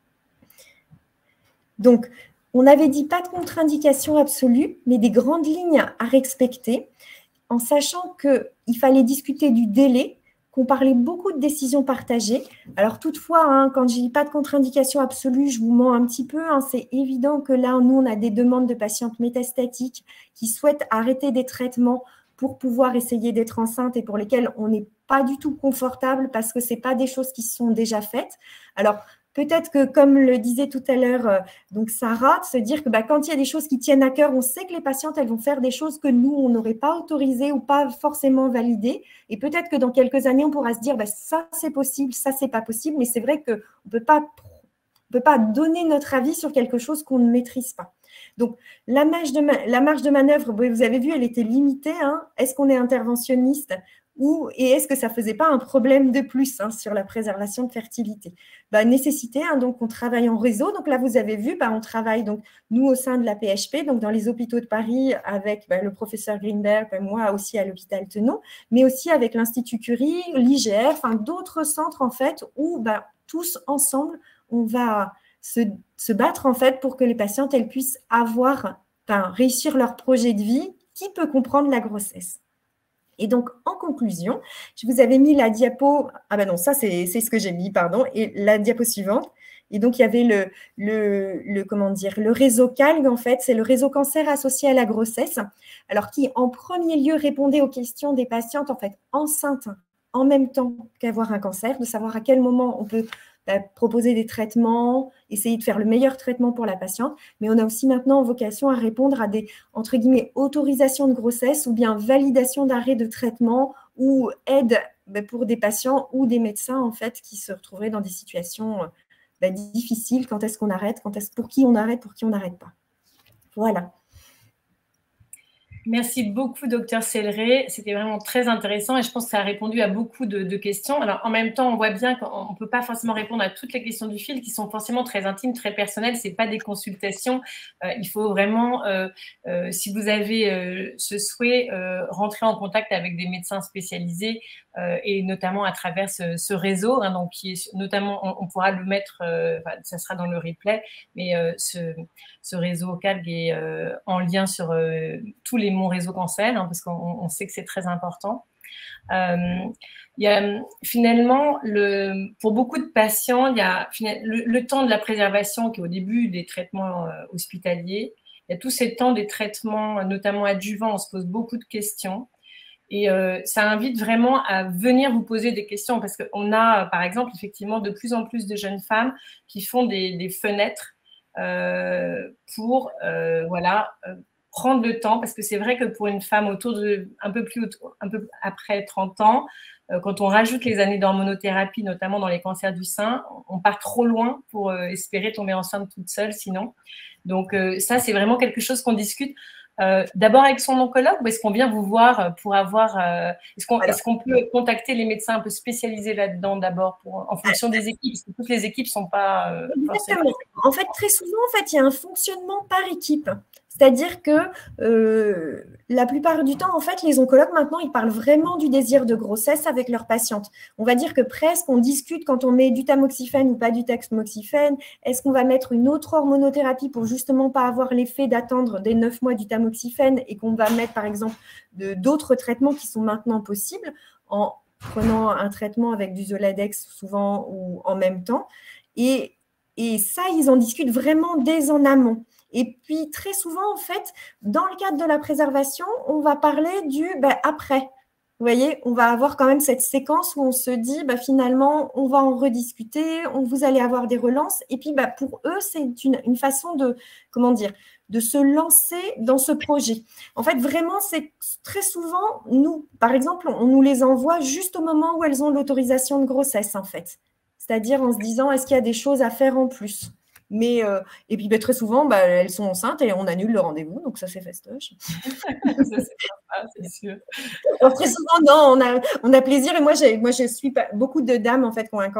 Donc, on avait dit pas de contre-indication absolue, mais des grandes lignes à respecter, en sachant qu'il fallait discuter du délai, qu'on parlait beaucoup de décisions partagées. Alors toutefois, hein, quand je dis pas de contre-indication absolue, je vous mens un petit peu. Hein, c'est évident que là, nous, on a des demandes de patientes métastatiques qui souhaitent arrêter des traitements pour pouvoir essayer d'être enceinte et pour lesquelles on n'est pas du tout confortable parce que ce n'est pas des choses qui sont déjà faites. Alors, peut-être que, comme le disait tout à l'heure euh, donc Sarah, de se dire que bah, quand il y a des choses qui tiennent à cœur, on sait que les patientes, elles vont faire des choses que nous, on n'aurait pas autorisées ou pas forcément validées. Et peut-être que dans quelques années, on pourra se dire bah, ça, c'est possible, ça, c'est pas possible. Mais c'est vrai qu'on ne peut pas, on peut pas donner notre avis sur quelque chose qu'on ne maîtrise pas. Donc, la marge de, la marge de manœuvre, vous avez vu, elle était limitée. Hein. Est-ce qu'on est interventionniste ou, et est-ce que ça ne faisait pas un problème de plus hein, sur la préservation de fertilité? Bah, nécessité, hein, donc on travaille en réseau. Donc là, vous avez vu, bah, on travaille, donc, nous, au sein de la P H P, donc dans les hôpitaux de Paris, avec bah, le professeur Greenberg, bah, moi aussi à l'hôpital Tenon, mais aussi avec l'Institut Curie, l'I G R, enfin d'autres centres, en fait, où bah, tous ensemble, on va se, se battre, en fait, pour que les patientes, elles puissent avoir, enfin, réussir leur projet de vie qui peut comprendre la grossesse. Et donc, en conclusion, je vous avais mis la diapo, ah ben non, ça c'est ce que j'ai mis, pardon, et la diapo suivante. Et donc, il y avait le, le, le comment dire, le réseau CALG, en fait, c'est le réseau cancer associé à la grossesse, alors qui, en premier lieu, répondait aux questions des patientes, en fait, enceintes en même temps qu'avoir un cancer, de savoir à quel moment on peut bah, proposer des traitements, essayer de faire le meilleur traitement pour la patiente, mais on a aussi maintenant vocation à répondre à des, entre guillemets, autorisations de grossesse ou bien validation d'arrêt de traitement ou aide bah, pour des patients ou des médecins, en fait, qui se retrouveraient dans des situations bah, difficiles. Quand est-ce qu'on arrête, quand est-ce, pour qui on arrête, pour qui on n'arrête pas. Voilà. Merci beaucoup, docteur Selleret. C'était vraiment très intéressant et je pense que ça a répondu à beaucoup de, de questions. Alors, en même temps, on voit bien qu'on ne peut pas forcément répondre à toutes les questions du fil qui sont forcément très intimes, très personnelles. Ce n'est pas des consultations. Euh, il faut vraiment, euh, euh, si vous avez euh, ce souhait, euh, rentrer en contact avec des médecins spécialisés euh, et notamment à travers ce, ce réseau. Hein, donc, qui est, notamment, on, on pourra le mettre, euh, enfin, ça sera dans le replay, mais euh, ce, ce réseau CALG est euh, en lien sur euh, tous les mon réseau cancer, hein, parce qu'on on sait que c'est très important. Euh, il y a finalement, le, pour beaucoup de patients, il y a le, le temps de la préservation qui est au début des traitements euh, hospitaliers. Il y a tous ces temps des traitements, notamment adjuvants, on se pose beaucoup de questions. Et euh, ça invite vraiment à venir vous poser des questions parce qu'on a, par exemple, effectivement, de plus en plus de jeunes femmes qui font des, des fenêtres euh, pour, euh, voilà, euh, prendre le temps, parce que c'est vrai que pour une femme autour de, un peu plus, un peu après trente ans, euh, quand on rajoute les années d'hormonothérapie, notamment dans les cancers du sein, on part trop loin pour euh, espérer tomber enceinte toute seule sinon. Donc euh, ça, c'est vraiment quelque chose qu'on discute euh, d'abord avec son oncologue, ou est-ce qu'on vient vous voir pour avoir, euh, est-ce qu'on est-ce qu'on peut contacter les médecins un peu spécialisés là-dedans d'abord, pour, en fonction des équipes, parce que toutes les équipes ne sont pas euh, forcément… En fait, très souvent, en fait, il y a un fonctionnement par équipe. C'est-à-dire que euh, la plupart du temps, en fait, les oncologues, maintenant, ils parlent vraiment du désir de grossesse avec leurs patientes. On va dire que presque, on discute quand on met du tamoxifène ou pas du tamoxifène. Est-ce qu'on va mettre une autre hormonothérapie pour justement pas avoir l'effet d'attendre des neuf mois du tamoxifène et qu'on va mettre, par exemple, d'autres traitements qui sont maintenant possibles en prenant un traitement avec du Zoladex souvent ou en même temps. Et, et ça, ils en discutent vraiment dès en amont. Et puis, très souvent, en fait, dans le cadre de la préservation, on va parler du ben, après. Vous voyez, on va avoir quand même cette séquence où on se dit, ben, finalement, on va en rediscuter, on, vous allez avoir des relances. Et puis, ben, pour eux, c'est une, une façon de, comment dire, de se lancer dans ce projet. En fait, vraiment, c'est très souvent, nous, par exemple, on nous les envoie juste au moment où elles ont l'autorisation de grossesse, en fait. C'est-à-dire en se disant, est-ce qu'il y a des choses à faire en plus ? Mais, euh, et puis bah, très souvent, bah, elles sont enceintes et on annule le rendez-vous, donc ça c'est fastoche. Ça c'est sympa, c'est sûr. Alors, très souvent, non, on a, on a plaisir. Et moi, moi, je suis pas, beaucoup de dames en fait qui ont un cancer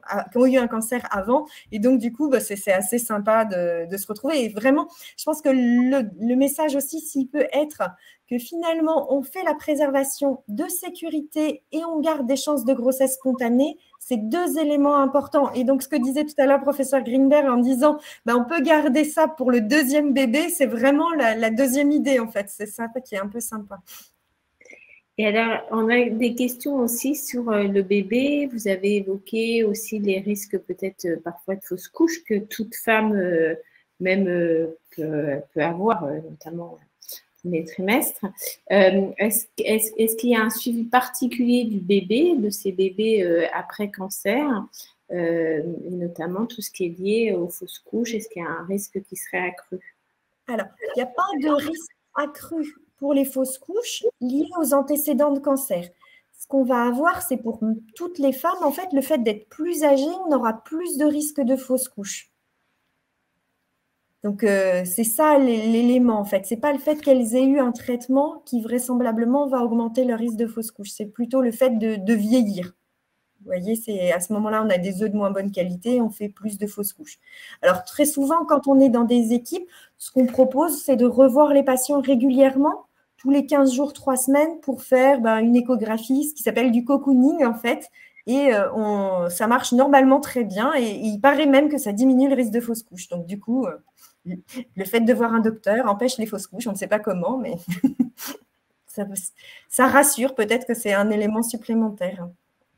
qui ont eu un cancer avant. Et donc, du coup, bah, c'est assez sympa de, de se retrouver. Et vraiment, je pense que le, le message aussi, s'il peut être que finalement, on fait la préservation de sécurité et on garde des chances de grossesse spontanée, c'est deux éléments importants. Et donc, ce que disait tout à l'heure professeur Greenberg en disant bah, on peut garder ça pour le deuxième bébé, c'est vraiment la, la deuxième idée, en fait. C'est ça qui est un peu sympa. Et alors, on a des questions aussi sur le bébé. Vous avez évoqué aussi les risques peut-être parfois de fausse couche que toute femme euh, même euh, peut, peut avoir, euh, notamment les trimestres. Euh, Est-ce est, est qu'il y a un suivi particulier du bébé, de ces bébés euh, après cancer, euh, et notamment tout ce qui est lié aux fausses couches? Est-ce qu'il y a un risque qui serait accru? Alors, il n'y a pas de risque accru pour les fausses couches liées aux antécédents de cancer. Ce qu'on va avoir, c'est pour toutes les femmes, en fait, le fait d'être plus âgée, on aura plus de risques de fausses couches. Donc, euh, c'est ça l'élément, en fait. Ce n'est pas le fait qu'elles aient eu un traitement qui, vraisemblablement, va augmenter leur risque de fausse couche. C'est plutôt le fait de, de vieillir. Vous voyez, c'est à ce moment-là, on a des œufs de moins bonne qualité, on fait plus de fausses couches. Alors, très souvent, quand on est dans des équipes, ce qu'on propose, c'est de revoir les patients régulièrement, tous les quinze jours, trois semaines, pour faire ben, une échographie, ce qui s'appelle du cocooning, en fait. Et euh, on, ça marche normalement très bien. Et, et il paraît même que ça diminue le risque de fausses couches. Donc, du coup, euh, le fait de voir un docteur empêche les fausses couches. On ne sait pas comment, mais ça, ça rassure. Peut-être que c'est un élément supplémentaire.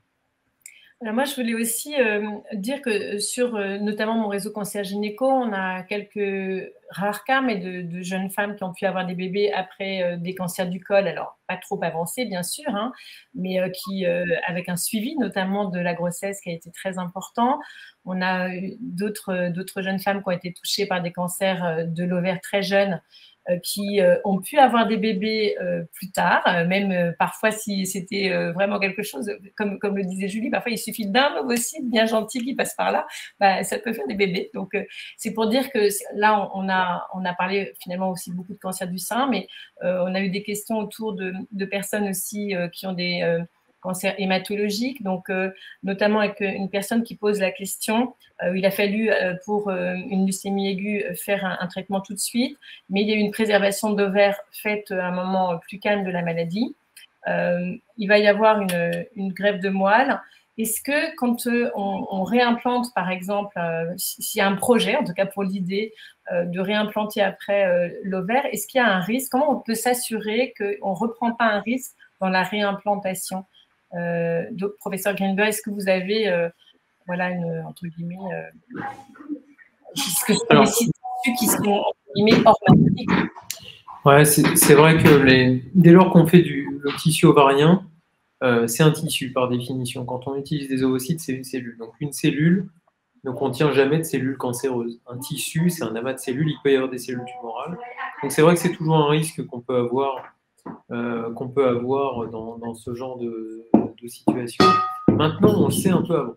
Alors moi, je voulais aussi euh, dire que sur euh, notamment mon réseau Cancer Gynéco, on a quelques rares cas, mais de, de jeunes femmes qui ont pu avoir des bébés après euh, des cancers du col, alors pas trop avancés bien sûr, hein, mais euh, qui euh, avec un suivi notamment de la grossesse qui a été très important. On a d'autres d'autres jeunes femmes qui ont été touchées par des cancers de l'ovaire très jeunes, qui euh, ont pu avoir des bébés euh, plus tard, euh, même euh, parfois si c'était euh, vraiment quelque chose, comme, comme le disait Julie, parfois il suffit d'un ovocyte bien gentil qui passe par là, bah, ça peut faire des bébés. Donc euh, c'est pour dire que là on a, on a parlé finalement aussi beaucoup de cancer du sein, mais euh, on a eu des questions autour de, de personnes aussi euh, qui ont des euh, cancer hématologique, donc euh, notamment avec une personne qui pose la question, euh, il a fallu euh, pour euh, une leucémie aiguë faire un, un traitement tout de suite, mais il y a eu une préservation d'ovaires faite à un moment plus calme de la maladie. Euh, il va y avoir une, une greffe de moelle. Est-ce que quand euh, on, on réimplante, par exemple, euh, s'il y a un projet, en tout cas pour l'idée euh, de réimplanter après euh, l'ovaire, est-ce qu'il y a un risque? Comment on peut s'assurer qu'on ne reprend pas un risque dans la réimplantation? Euh, donc, professeur Greenberg, est-ce que vous avez, euh, voilà, une, entre guillemets, euh, est-ce que c'est des tissus qui sont, entre guillemets, hors maladie? Ouais, c'est vrai que les, dès lors qu'on fait du le tissu ovarien, euh, c'est un tissu par définition. Quand on utilise des ovocytes, c'est une cellule. Donc, une cellule ne contient jamais de cellules cancéreuses. Un tissu, c'est un amas de cellules, il peut y avoir des cellules tumorales. Donc, c'est vrai que c'est toujours un risque qu'on peut avoir. Euh, qu'on peut avoir dans, dans ce genre de, de situation. Maintenant, on le sait un peu avant.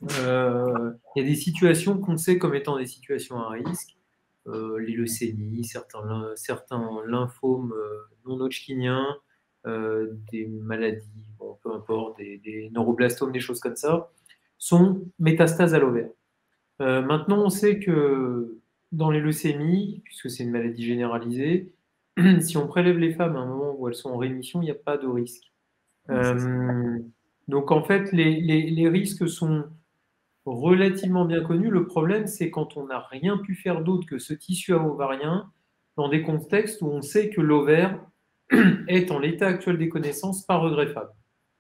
Euh, il y a des situations qu'on sait comme étant des situations à risque, euh, les leucémies, certains, certains lymphomes euh, non hodgkiniens, euh, des maladies, bon, peu importe, des, des neuroblastomes, des choses comme ça, sont métastases à l'ovaire. Euh, maintenant, on sait que dans les leucémies, puisque c'est une maladie généralisée, si on prélève les femmes à un moment où elles sont en rémission, il n'y a pas de risque. Euh, donc en fait, les, les, les risques sont relativement bien connus. Le problème, c'est quand on n'a rien pu faire d'autre que ce tissu ovarien dans des contextes où on sait que l'ovaire est en l'état actuel des connaissances pas regreffable.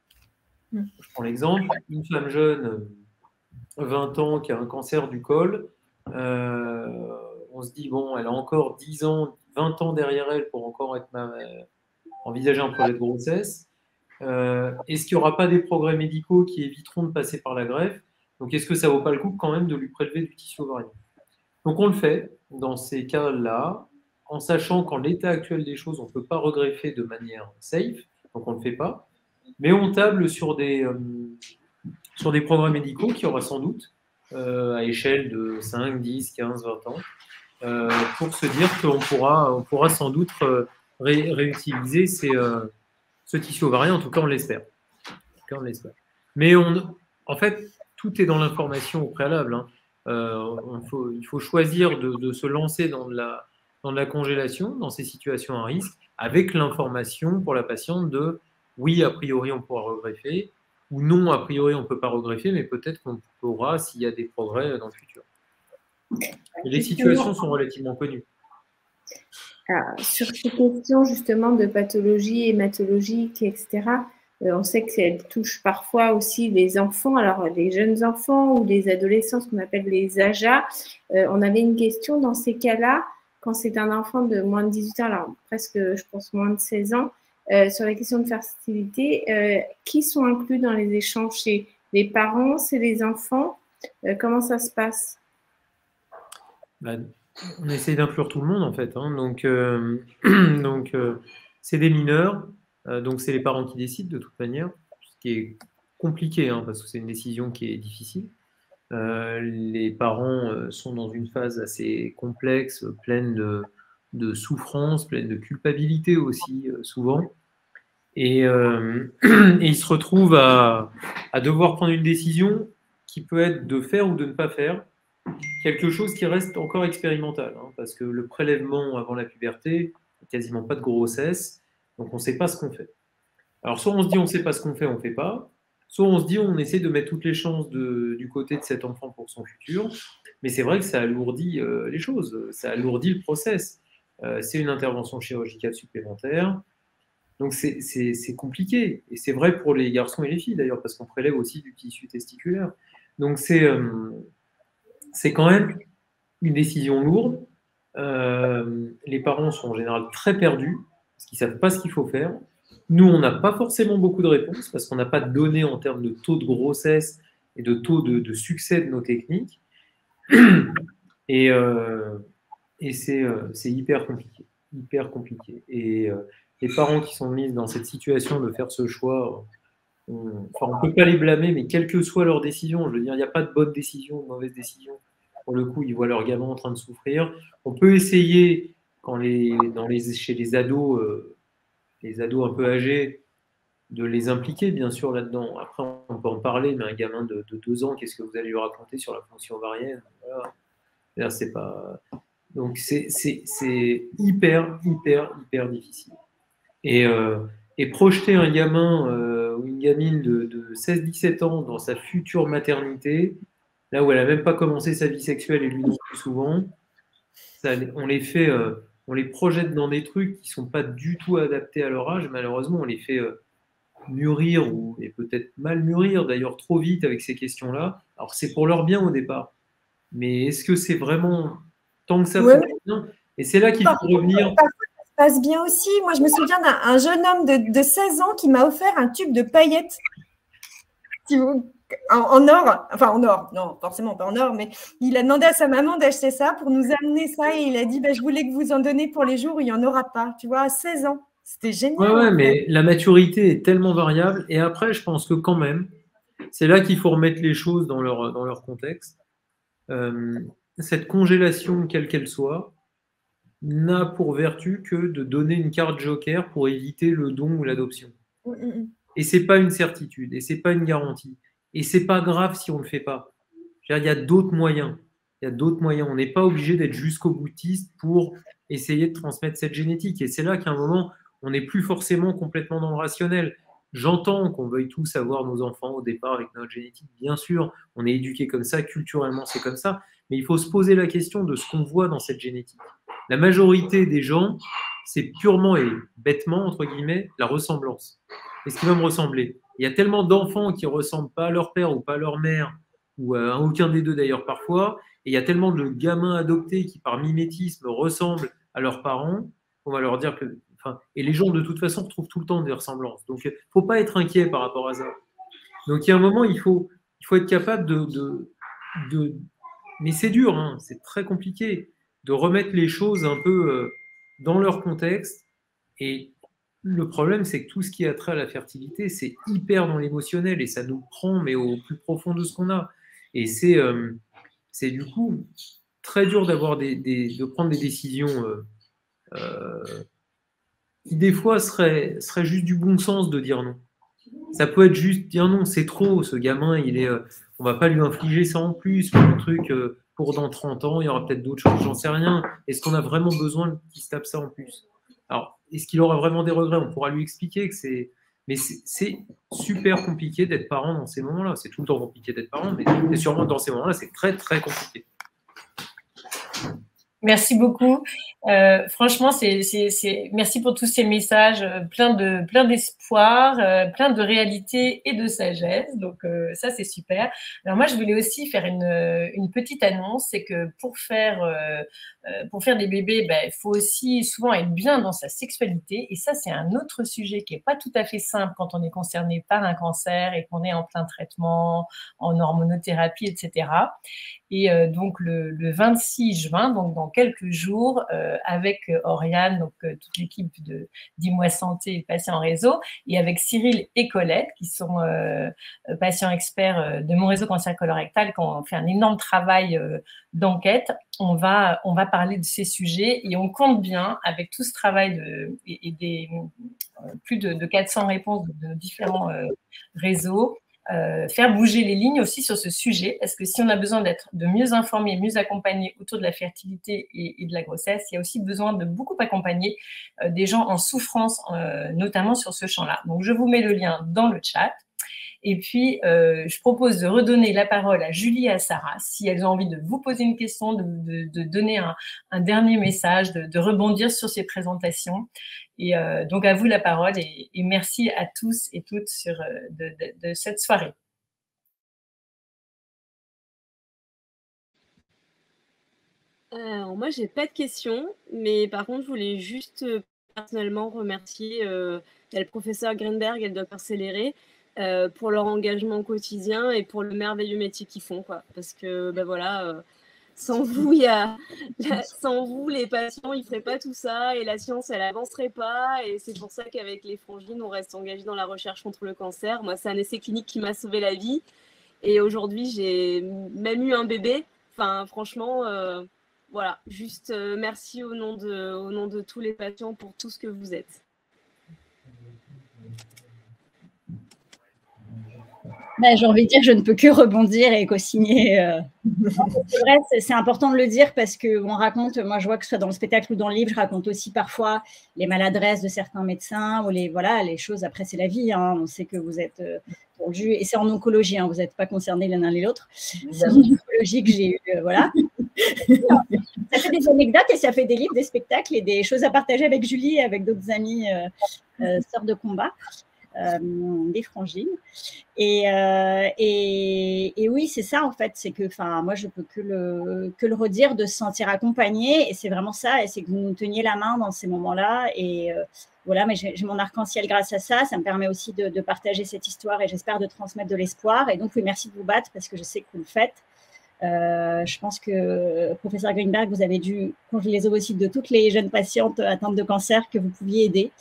Je prends l'exemple, une femme jeune, vingt ans, qui a un cancer du col, euh, on se dit, bon, elle a encore dix ans, vingt ans derrière elle pour encore être ma, euh, envisager un projet de grossesse. Euh, est-ce qu'il n'y aura pas des progrès médicaux qui éviteront de passer par la greffe? Donc, est-ce que ça ne vaut pas le coup quand même de lui prélever du tissu ovarien? Donc, on le fait dans ces cas-là, en sachant qu'en l'état actuel des choses, on ne peut pas regreffer de manière safe, donc on ne le fait pas, mais on table sur des, euh, sur des progrès médicaux qui aura sans doute, euh, à échelle de cinq, dix, quinze, vingt ans, Euh, pour se dire qu'on pourra, on pourra sans doute ré, réutiliser ces, euh, ce tissu ovarien, en tout cas on l'espère. Mais on, en fait, tout est dans l'information au préalable. Hein. Euh, on faut, il faut choisir de, de se lancer dans de, la, dans de la congélation, dans ces situations à risque, avec l'information pour la patiente de oui, a priori, on pourra regreffer, ou non, a priori, on ne peut pas regreffer, mais peut-être qu'on pourra s'il y a des progrès dans le futur. Et les situations sont relativement connues. Alors, sur ces questions justement de pathologie hématologique, et cetera, euh, on sait que qu'elles touchent parfois aussi les enfants, alors les jeunes enfants ou les adolescents, ce qu'on appelle les A J A. Euh, on avait une question dans ces cas-là, quand c'est un enfant de moins de dix-huit ans, alors presque, je pense, moins de seize ans, euh, sur la question de fertilité, euh, qui sont inclus dans les échanges chez les parents, c'est les enfants, euh, comment ça se passe? Ben, on essaie d'inclure tout le monde en fait. Hein. Donc, euh, donc euh, c'est des mineurs, euh, donc c'est les parents qui décident de toute manière, ce qui est compliqué hein, parce que c'est une décision qui est difficile. Euh, les parents euh, sont dans une phase assez complexe, pleine de, de souffrance, pleine de culpabilité aussi euh, souvent. Et, euh, et ils se retrouvent à, à devoir prendre une décision qui peut être de faire ou de ne pas faire. Quelque chose qui reste encore expérimental, hein, parce que le prélèvement avant la puberté, quasiment pas de grossesse, donc on ne sait pas ce qu'on fait. Alors soit on se dit on ne sait pas ce qu'on fait, on ne fait pas, soit on se dit on essaie de mettre toutes les chances de, du côté de cet enfant pour son futur, mais c'est vrai que ça alourdit euh, les choses, ça alourdit le process. Euh, c'est une intervention chirurgicale supplémentaire, donc c'est, c'est, c'est compliqué, et c'est vrai pour les garçons et les filles d'ailleurs, parce qu'on prélève aussi du tissu testiculaire. Donc c'est... Euh, c'est quand même une décision lourde. Euh, les parents sont en général très perdus parce qu'ils ne savent pas ce qu'il faut faire. Nous, on n'a pas forcément beaucoup de réponses parce qu'on n'a pas de données en termes de taux de grossesse et de taux de, de succès de nos techniques. Et, euh, et c'est, euh, c'est hyper compliqué. Hyper compliqué. Et euh, les parents qui sont mis dans cette situation de faire ce choix, on enfin, ne peut pas les blâmer, mais quelle que soit leur décision, je veux dire, il n'y a pas de bonne décision ou de mauvaise décision. Pour le coup, ils voient leur gamin en train de souffrir. On peut essayer, quand les, dans les, chez les ados, euh, les ados un peu âgés, de les impliquer, bien sûr, là-dedans. Après, on peut en parler, mais un gamin de, de deux ans, qu'est-ce que vous allez lui raconter sur la fonction ovarienne? Voilà. Là, c'est pas... Donc, c'est, c'est, c'est hyper, hyper, hyper difficile. Et... Euh, Et projeter un gamin euh, ou une gamine de, de seize dix-sept ans dans sa future maternité, là où elle n'a même pas commencé sa vie sexuelle et lui non plus souvent, ça, on les fait, euh, on les projette dans des trucs qui ne sont pas du tout adaptés à leur âge. Malheureusement, on les fait euh, mûrir, ou, et peut-être mal mûrir d'ailleurs trop vite avec ces questions-là. Alors c'est pour leur bien au départ, mais est-ce que c'est vraiment tant que ça ouais. pour leur bien? Et c'est là qu'il faut revenir. Passe bien aussi. Moi, je me souviens d'un jeune homme de, de seize ans qui m'a offert un tube de paillettes en, en or, enfin en or, non, forcément pas en or, mais il a demandé à sa maman d'acheter ça pour nous amener ça et il a dit bah, je voulais que vous en donniez pour les jours où il n'y en aura pas, tu vois, à seize ans. C'était génial. Ouais, ouais, mais la maturité est tellement variable et après, je pense que quand même, c'est là qu'il faut remettre les choses dans leur, dans leur contexte. Euh, cette congélation, quelle qu'elle soit, n'a pour vertu que de donner une carte joker pour éviter le don ou l'adoption. Mm-hmm. Et c'est pas une certitude, et c'est pas une garantie. Et c'est pas grave si on ne le fait pas. Il y a d'autres moyens. Il y a d'autres moyens. On n'est pas obligé d'être jusqu'au boutiste pour essayer de transmettre cette génétique. Et c'est là qu'à un moment, on n'est plus forcément complètement dans le rationnel. J'entends qu'on veuille tous avoir nos enfants au départ avec notre génétique. Bien sûr, on est éduqué comme ça, culturellement c'est comme ça. Mais il faut se poser la question de ce qu'on voit dans cette génétique. La majorité des gens, c'est purement et bêtement, entre guillemets, la ressemblance. Est-ce qui va me ressembler? Il y a tellement d'enfants qui ne ressemblent pas à leur père ou pas à leur mère, ou à aucun des deux d'ailleurs parfois, et il y a tellement de gamins adoptés qui, par mimétisme, ressemblent à leurs parents, on va leur dire que... Enfin, et les gens, de toute façon, retrouvent tout le temps des ressemblances. Donc, il ne faut pas être inquiet par rapport à ça. Donc, il y a un moment, il faut, il faut être capable de... de, de... Mais c'est dur, hein, c'est très compliqué de remettre les choses un peu euh, dans leur contexte. Et le problème, c'est que tout ce qui a trait à la fertilité, c'est hyper dans l'émotionnel et ça nous prend, mais au plus profond de ce qu'on a. Et c'est, euh, c'est du coup très dur d'avoir des, des, de prendre des décisions euh, euh, qui, des fois, seraient, seraient juste du bon sens de dire non. Ça peut être juste dire non, c'est trop, ce gamin, il est... Euh, On ne va pas lui infliger ça en plus, pour un truc euh, pour dans trente ans, il y aura peut-être d'autres choses, j'en sais rien. Est-ce qu'on a vraiment besoin qu'il se tape ça en plus? Alors, est-ce qu'il aura vraiment des regrets? On pourra lui expliquer que c'est... Mais c'est super compliqué d'être parent dans ces moments-là. C'est tout le temps compliqué d'être parent, mais sûrement dans ces moments-là, c'est très, très compliqué. Merci beaucoup. Euh, franchement, c'est, c'est, c'est... merci pour tous ces messages, euh, plein de, plein d'espoir, euh, plein de réalité et de sagesse. Donc euh, ça, c'est super. Alors moi, je voulais aussi faire une, une petite annonce, c'est que pour faire, euh, pour faire des bébés, ben, il faut aussi souvent être bien dans sa sexualité. Et ça, c'est un autre sujet qui est pas tout à fait simple quand on est concerné par un cancer et qu'on est en plein traitement, en hormonothérapie, et cetera. Et euh, donc le, le vingt-six juin, donc dans quelques jours, euh, avec Oriane, donc euh, toute l'équipe de Dis-moi Santé et Patients en Réseau, et avec Cyril et Colette, qui sont euh, patients experts de mon réseau cancer colorectal, qui ont fait un énorme travail euh, d'enquête. On va, on va parler de ces sujets et on compte bien, avec tout ce travail de, et, et des euh, plus de, de quatre cents réponses de, de différents euh, réseaux, Euh, faire bouger les lignes aussi sur ce sujet, parce que si on a besoin d'être de mieux informés, mieux accompagnés autour de la fertilité et, et de la grossesse, il y a aussi besoin de beaucoup accompagner euh, des gens en souffrance, euh, notamment sur ce champ-là. Donc, je vous mets le lien dans le chat. Et puis, euh, je propose de redonner la parole à Julie et à Sarah, si elles ont envie de vous poser une question, de, de, de donner un, un dernier message, de, de rebondir sur ces présentations. Et euh, donc, à vous la parole et, et merci à tous et toutes sur, de, de, de cette soirée. Alors, moi, j'ai pas de questions, mais par contre, je voulais juste euh, personnellement remercier euh, le professeur Greenberg et le docteur Céléré euh, pour leur engagement au quotidien et pour le merveilleux métier qu'ils font, quoi. Parce que, ben voilà, euh, sans vous, il y a, la, sans vous, les patients, ils feraient pas tout ça et la science, elle avancerait pas. Et c'est pour ça qu'avec les Frangines, on reste engagé dans la recherche contre le cancer. Moi, c'est un essai clinique qui m'a sauvé la vie. Et aujourd'hui, j'ai même eu un bébé. Enfin, franchement, euh, voilà. Juste euh, merci au nom, de, au nom de tous les patients pour tout ce que vous êtes. Ben, j'ai envie de dire, je ne peux que rebondir et co-signer. Euh... c'est vrai, c'est important de le dire parce qu'on raconte, moi je vois que ce soit dans le spectacle ou dans le livre, je raconte aussi parfois les maladresses de certains médecins ou les, voilà, les choses, après c'est la vie, hein. On sait que vous êtes euh, tendu, et c'est en oncologie, hein, vous n'êtes pas concernés l'un et l'autre. C'est en oncologie que j'ai eu, euh, voilà. Ça fait des anecdotes et ça fait des livres, des spectacles et des choses à partager avec Julie et avec d'autres amis euh, euh, sœurs de combat. Euh, des frangines et, euh, et, et oui c'est ça en fait, c'est que enfin moi je peux que le, que le redire, de se sentir accompagné, et c'est vraiment ça, et c'est que vous nous teniez la main dans ces moments là et euh, voilà, mais j'ai mon arc-en-ciel grâce à ça, ça me permet aussi de, de partager cette histoire et j'espère de transmettre de l'espoir, et donc oui, merci de vous battre parce que je sais que vous le faites. Euh, je pense que professeur Greenberg, vous avez dû congeler les ovocytes de toutes les jeunes patientes atteintes de cancer que vous pouviez aider.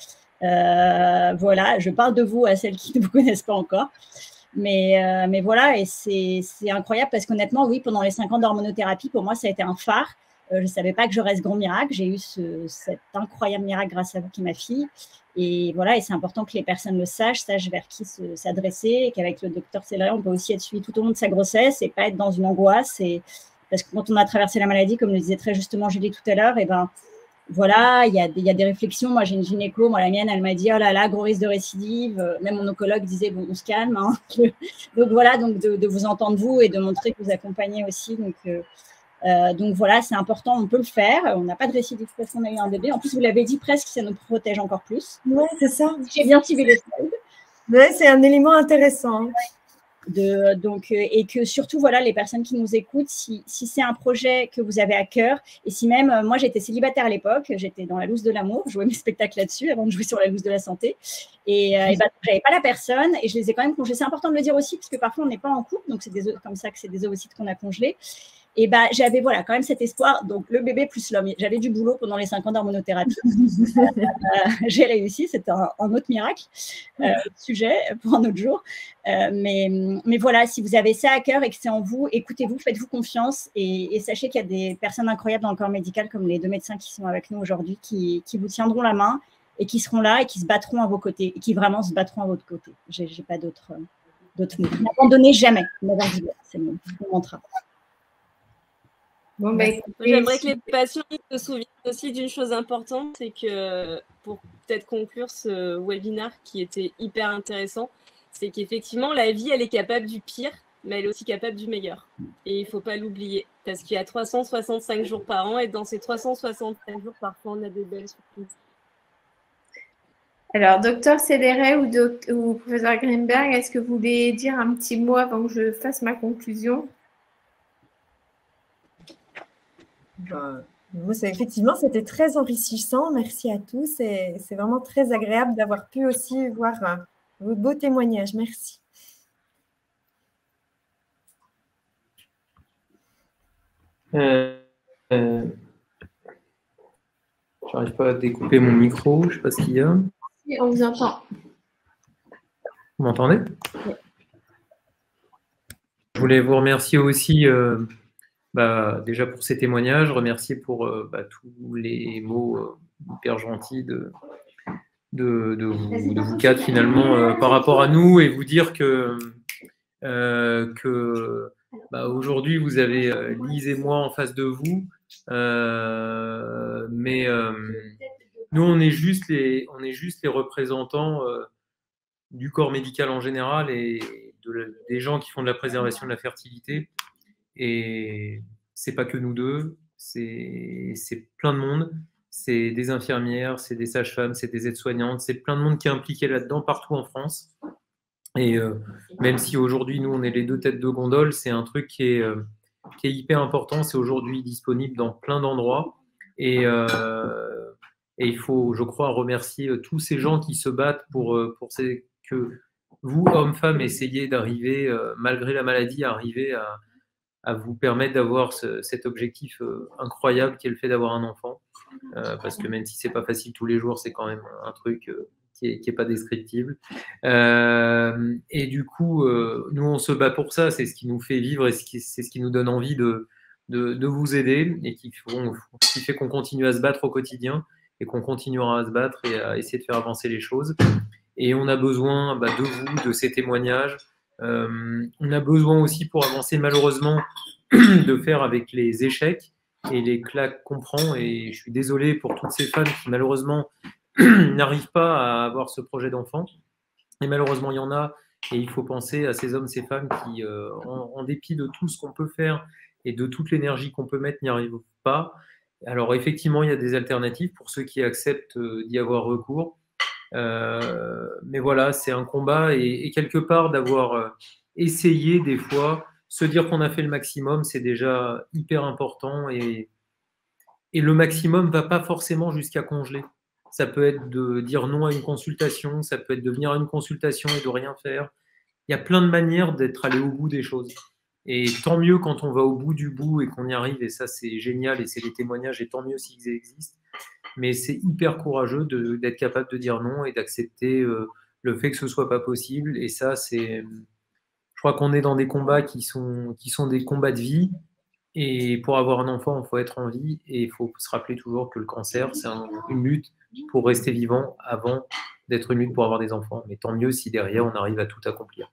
Euh, voilà, je parle de vous à celles qui ne vous connaissent pas encore. Mais, euh, mais voilà, et c'est incroyable parce qu'honnêtement, oui, pendant les cinq ans d'hormonothérapie, pour moi, ça a été un phare. Euh, je ne savais pas que j'aurais ce grand miracle. J'ai eu ce, cet incroyable miracle grâce à vous qui est ma fille. Et voilà, et c'est important que les personnes le sachent, sachent vers qui s'adresser, et qu'avec le docteur Céléré, on peut aussi être suivi tout au long de sa grossesse et pas être dans une angoisse. Et, parce que quand on a traversé la maladie, comme le disait très justement Julie tout à l'heure, et ben voilà, il y, a des, il y a des réflexions. Moi, j'ai une gynéco, moi, la mienne, elle m'a dit, oh là là, gros risque de récidive. Même mon oncologue disait, bon, on se calme. Hein. Donc voilà, donc de, de vous entendre vous et de montrer que vous accompagnez aussi. Donc, euh, euh, donc voilà, c'est important, on peut le faire. On n'a pas de récidive parce qu'on a eu un bébé. En plus, vous l'avez dit, presque, ça nous protège encore plus. Oui, c'est ça. J'ai bien suivi les slides. Oui, c'est un élément intéressant. De, donc, euh, et que surtout, voilà, les personnes qui nous écoutent, si, si c'est un projet que vous avez à cœur, et si même, euh, moi j'étais célibataire à l'époque, j'étais dans la loose de l'amour, je jouais mes spectacles là-dessus avant de jouer sur la loose de la santé, et, euh, et ben, j'avais pas la personne, et je les ai quand même congelés. C'est important de le dire aussi, parce que parfois on n'est pas en couple, donc c'est comme ça que c'est des ovocytes qu'on a congelés. Et ben, j'avais voilà, quand même cet espoir, donc le bébé plus l'homme. J'avais du boulot pendant les cinq ans d'hormonothérapie. euh, J'ai réussi, c'était un, un autre miracle, euh, sujet pour un autre jour. Euh, mais, mais voilà, si vous avez ça à cœur et que c'est en vous, écoutez-vous, faites-vous confiance et, et sachez qu'il y a des personnes incroyables dans le corps médical, comme les deux médecins qui sont avec nous aujourd'hui, qui, qui vous tiendront la main et qui seront là et qui se battront à vos côtés, et qui vraiment se battront à votre côté. J'ai pas d'autres... d'autres mots. N'abandonnez jamais. Never give up, c'est mon, mon mantra. Bon, bah, j'aimerais que les patients se souviennent aussi d'une chose importante, c'est que pour peut-être conclure ce webinaire qui était hyper intéressant, c'est qu'effectivement, la vie, elle est capable du pire, mais elle est aussi capable du meilleur. Et il ne faut pas l'oublier, parce qu'il y a trois cent soixante-cinq jours par an, et dans ces trois cent soixante-cinq jours, parfois, on a des belles surprises. Alors, docteur Céderet ou, doc, ou professeur Greenberg, est-ce que vous voulez dire un petit mot avant que je fasse ma conclusion? Ben, moi, effectivement, c'était très enrichissant. Merci à tous. C'est vraiment très agréable d'avoir pu aussi voir euh, vos beaux témoignages. Merci. Euh, euh, Je n'arrive pas à découper mon micro. Je ne sais pas ce qu'il y a. On vous entend. Vous m'entendez? Oui. Je voulais vous remercier aussi euh, bah, déjà pour ces témoignages, remercier pour euh, bah, tous les mots euh, hyper gentils de, de, de, vous, de vous quatre finalement euh, par rapport à nous, et vous dire que, euh, que bah, aujourd'hui vous avez euh, Lise et moi en face de vous, euh, mais euh, nous on est juste les, on est juste les représentants euh, du corps médical en général et de, des gens qui font de la préservation de la fertilité. Et c'est pas que nous deux, c'est plein de monde. C'est des infirmières, c'est des sages-femmes, c'est des aides-soignantes, c'est plein de monde qui est impliqué là-dedans partout en France. Et euh, même si aujourd'hui, nous, on est les deux têtes de gondole, c'est un truc qui est, euh, qui est hyper important. C'est aujourd'hui disponible dans plein d'endroits. Et, euh, et il faut, je crois, remercier tous ces gens qui se battent pour, pour ces, que vous, hommes, femmes, essayez d'arriver, euh, malgré la maladie, à arriver à, à vous permettre d'avoir ce, cet objectif euh, incroyable qui est le fait d'avoir un enfant. Euh, parce que même si c'est pas facile tous les jours, c'est quand même un truc euh, qui est, qui est pas descriptible. Euh, et du coup, euh, nous, on se bat pour ça. C'est ce qui nous fait vivre et c'est ce qui nous donne envie de, de, de vous aider et qui, font, qui fait qu'on continue à se battre au quotidien et qu'on continuera à se battre et à essayer de faire avancer les choses. Et on a besoin bah, de vous, de ces témoignages. Euh, on a besoin aussi pour avancer, malheureusement, de faire avec les échecs et les claques qu'on prend. Et je suis désolé pour toutes ces femmes qui, malheureusement, n'arrivent pas à avoir ce projet d'enfant. Et malheureusement, il y en a. Et il faut penser à ces hommes, ces femmes qui, euh, en, en dépit de tout ce qu'on peut faire et de toute l'énergie qu'on peut mettre, n'y arrivent pas. Alors, effectivement, il y a des alternatives pour ceux qui acceptent d'y avoir recours. Euh, mais voilà, c'est un combat et, et quelque part d'avoir euh, essayé des fois, se dire qu'on a fait le maximum, c'est déjà hyper important et, et le maximum ne va pas forcément jusqu'à congeler. Ça peut être de dire non à une consultation, ça peut être de venir à une consultation et de rien faire. Il y a plein de manières d'être allé au bout des choses. Et tant mieux quand on va au bout du bout et qu'on y arrive, et ça c'est génial et c'est les témoignages, et tant mieux s'ils existent. Mais c'est hyper courageux d'être capable de dire non et d'accepter euh, le fait que ce soit pas possible. Et ça, c'est, je crois qu'on est dans des combats qui sont, qui sont des combats de vie. Et pour avoir un enfant, il faut être en vie et il faut se rappeler toujours que le cancer, c'est un, une lutte pour rester vivant avant d'être une lutte pour avoir des enfants. Mais tant mieux si derrière, on arrive à tout accomplir.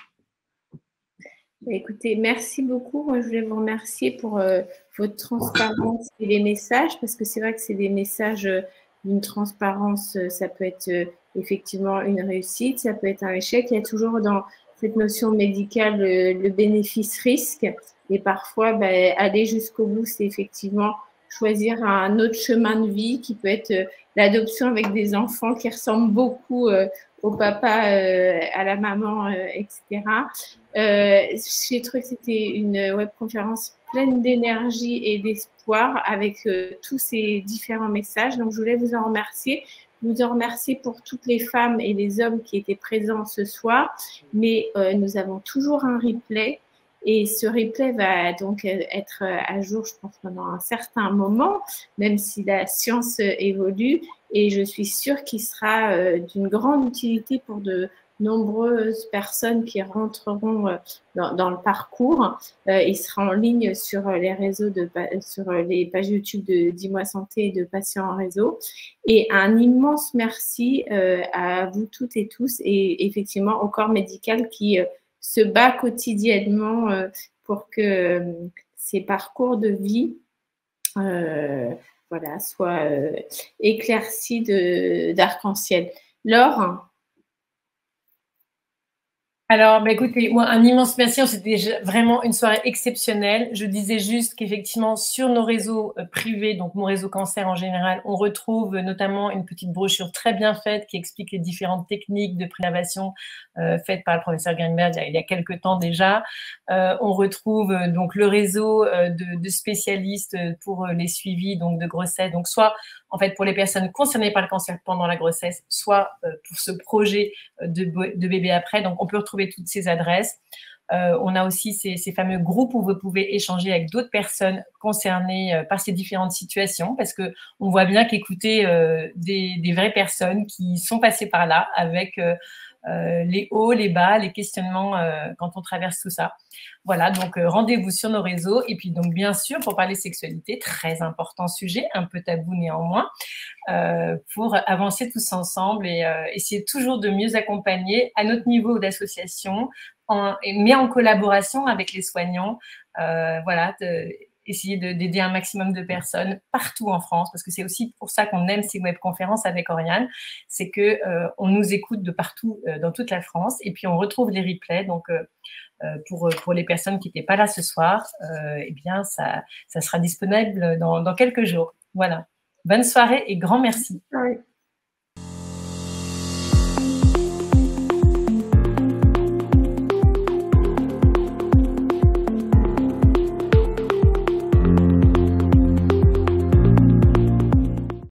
Écoutez, merci beaucoup. Moi, je voulais vous remercier pour euh, votre transparence et les messages, parce que c'est vrai que c'est des messages euh, d'une transparence, euh, ça peut être euh, effectivement une réussite, ça peut être un échec. Il y a toujours dans cette notion médicale euh, le bénéfice-risque, et parfois, ben, aller jusqu'au bout, c'est effectivement choisir un autre chemin de vie qui peut être euh, l'adoption avec des enfants qui ressemblent beaucoup euh, au papa, euh, à la maman, euh, et cetera. Euh, j'ai trouvé que c'était une webconférence pleine d'énergie et d'espoir avec euh, tous ces différents messages. Donc, je voulais vous en remercier. Vous en remercier pour toutes les femmes et les hommes qui étaient présents ce soir. Mais euh, nous avons toujours un replay. Et ce replay va donc être à jour, je pense, pendant un certain moment, même si la science évolue. Et je suis sûre qu'il sera d'une grande utilité pour de nombreuses personnes qui rentreront dans, dans le parcours. Il sera en ligne sur les réseaux, de, sur les pages YouTube de Dis-moi Santé et de Patients en réseau. Et un immense merci à vous toutes et tous, et effectivement au corps médical qui se bat quotidiennement euh, pour que euh, ces parcours de vie euh, voilà, soient euh, éclaircis d'arc-en-ciel. Laure? Alors, bah, écoutez, moi, un immense merci. C'était vraiment une soirée exceptionnelle. Je disais juste qu'effectivement, sur nos réseaux euh, privés, donc mon réseau cancer en général, on retrouve euh, notamment une petite brochure très bien faite qui explique les différentes techniques de préservation euh, faites par le professeur Greenberg il y a, il y a quelques temps déjà. Euh, on retrouve euh, donc le réseau euh, de, de spécialistes pour euh, les suivis donc de grossesse. Donc, soit en fait pour les personnes concernées par le cancer pendant la grossesse, soit euh, pour ce projet de, de bébé après. Donc, on peut retrouver toutes ces adresses. Euh, on a aussi ces, ces fameux groupes où vous pouvez échanger avec d'autres personnes concernées euh, par ces différentes situations, parce que on voit bien qu'écouter euh, des, des vraies personnes qui sont passées par là avec euh, euh, les hauts, les bas, les questionnements euh, quand on traverse tout ça. Voilà, donc euh, rendez-vous sur nos réseaux. Et puis donc bien sûr, pour parler sexualité, très important sujet, un peu tabou néanmoins, euh, pour avancer tous ensemble et euh, essayer toujours de mieux accompagner à notre niveau d'association, en, mais en collaboration avec les soignants. Euh, voilà, de, essayer d'aider un maximum de personnes partout en France, parce que c'est aussi pour ça qu'on aime ces webconférences avec Oriane, c'est que euh, on nous écoute de partout euh, dans toute la France, et puis on retrouve les replays. Donc euh, pour, pour les personnes qui n'étaient pas là ce soir, euh, eh bien ça, ça sera disponible dans, dans quelques jours. Voilà. Bonne soirée et grand merci. Oui.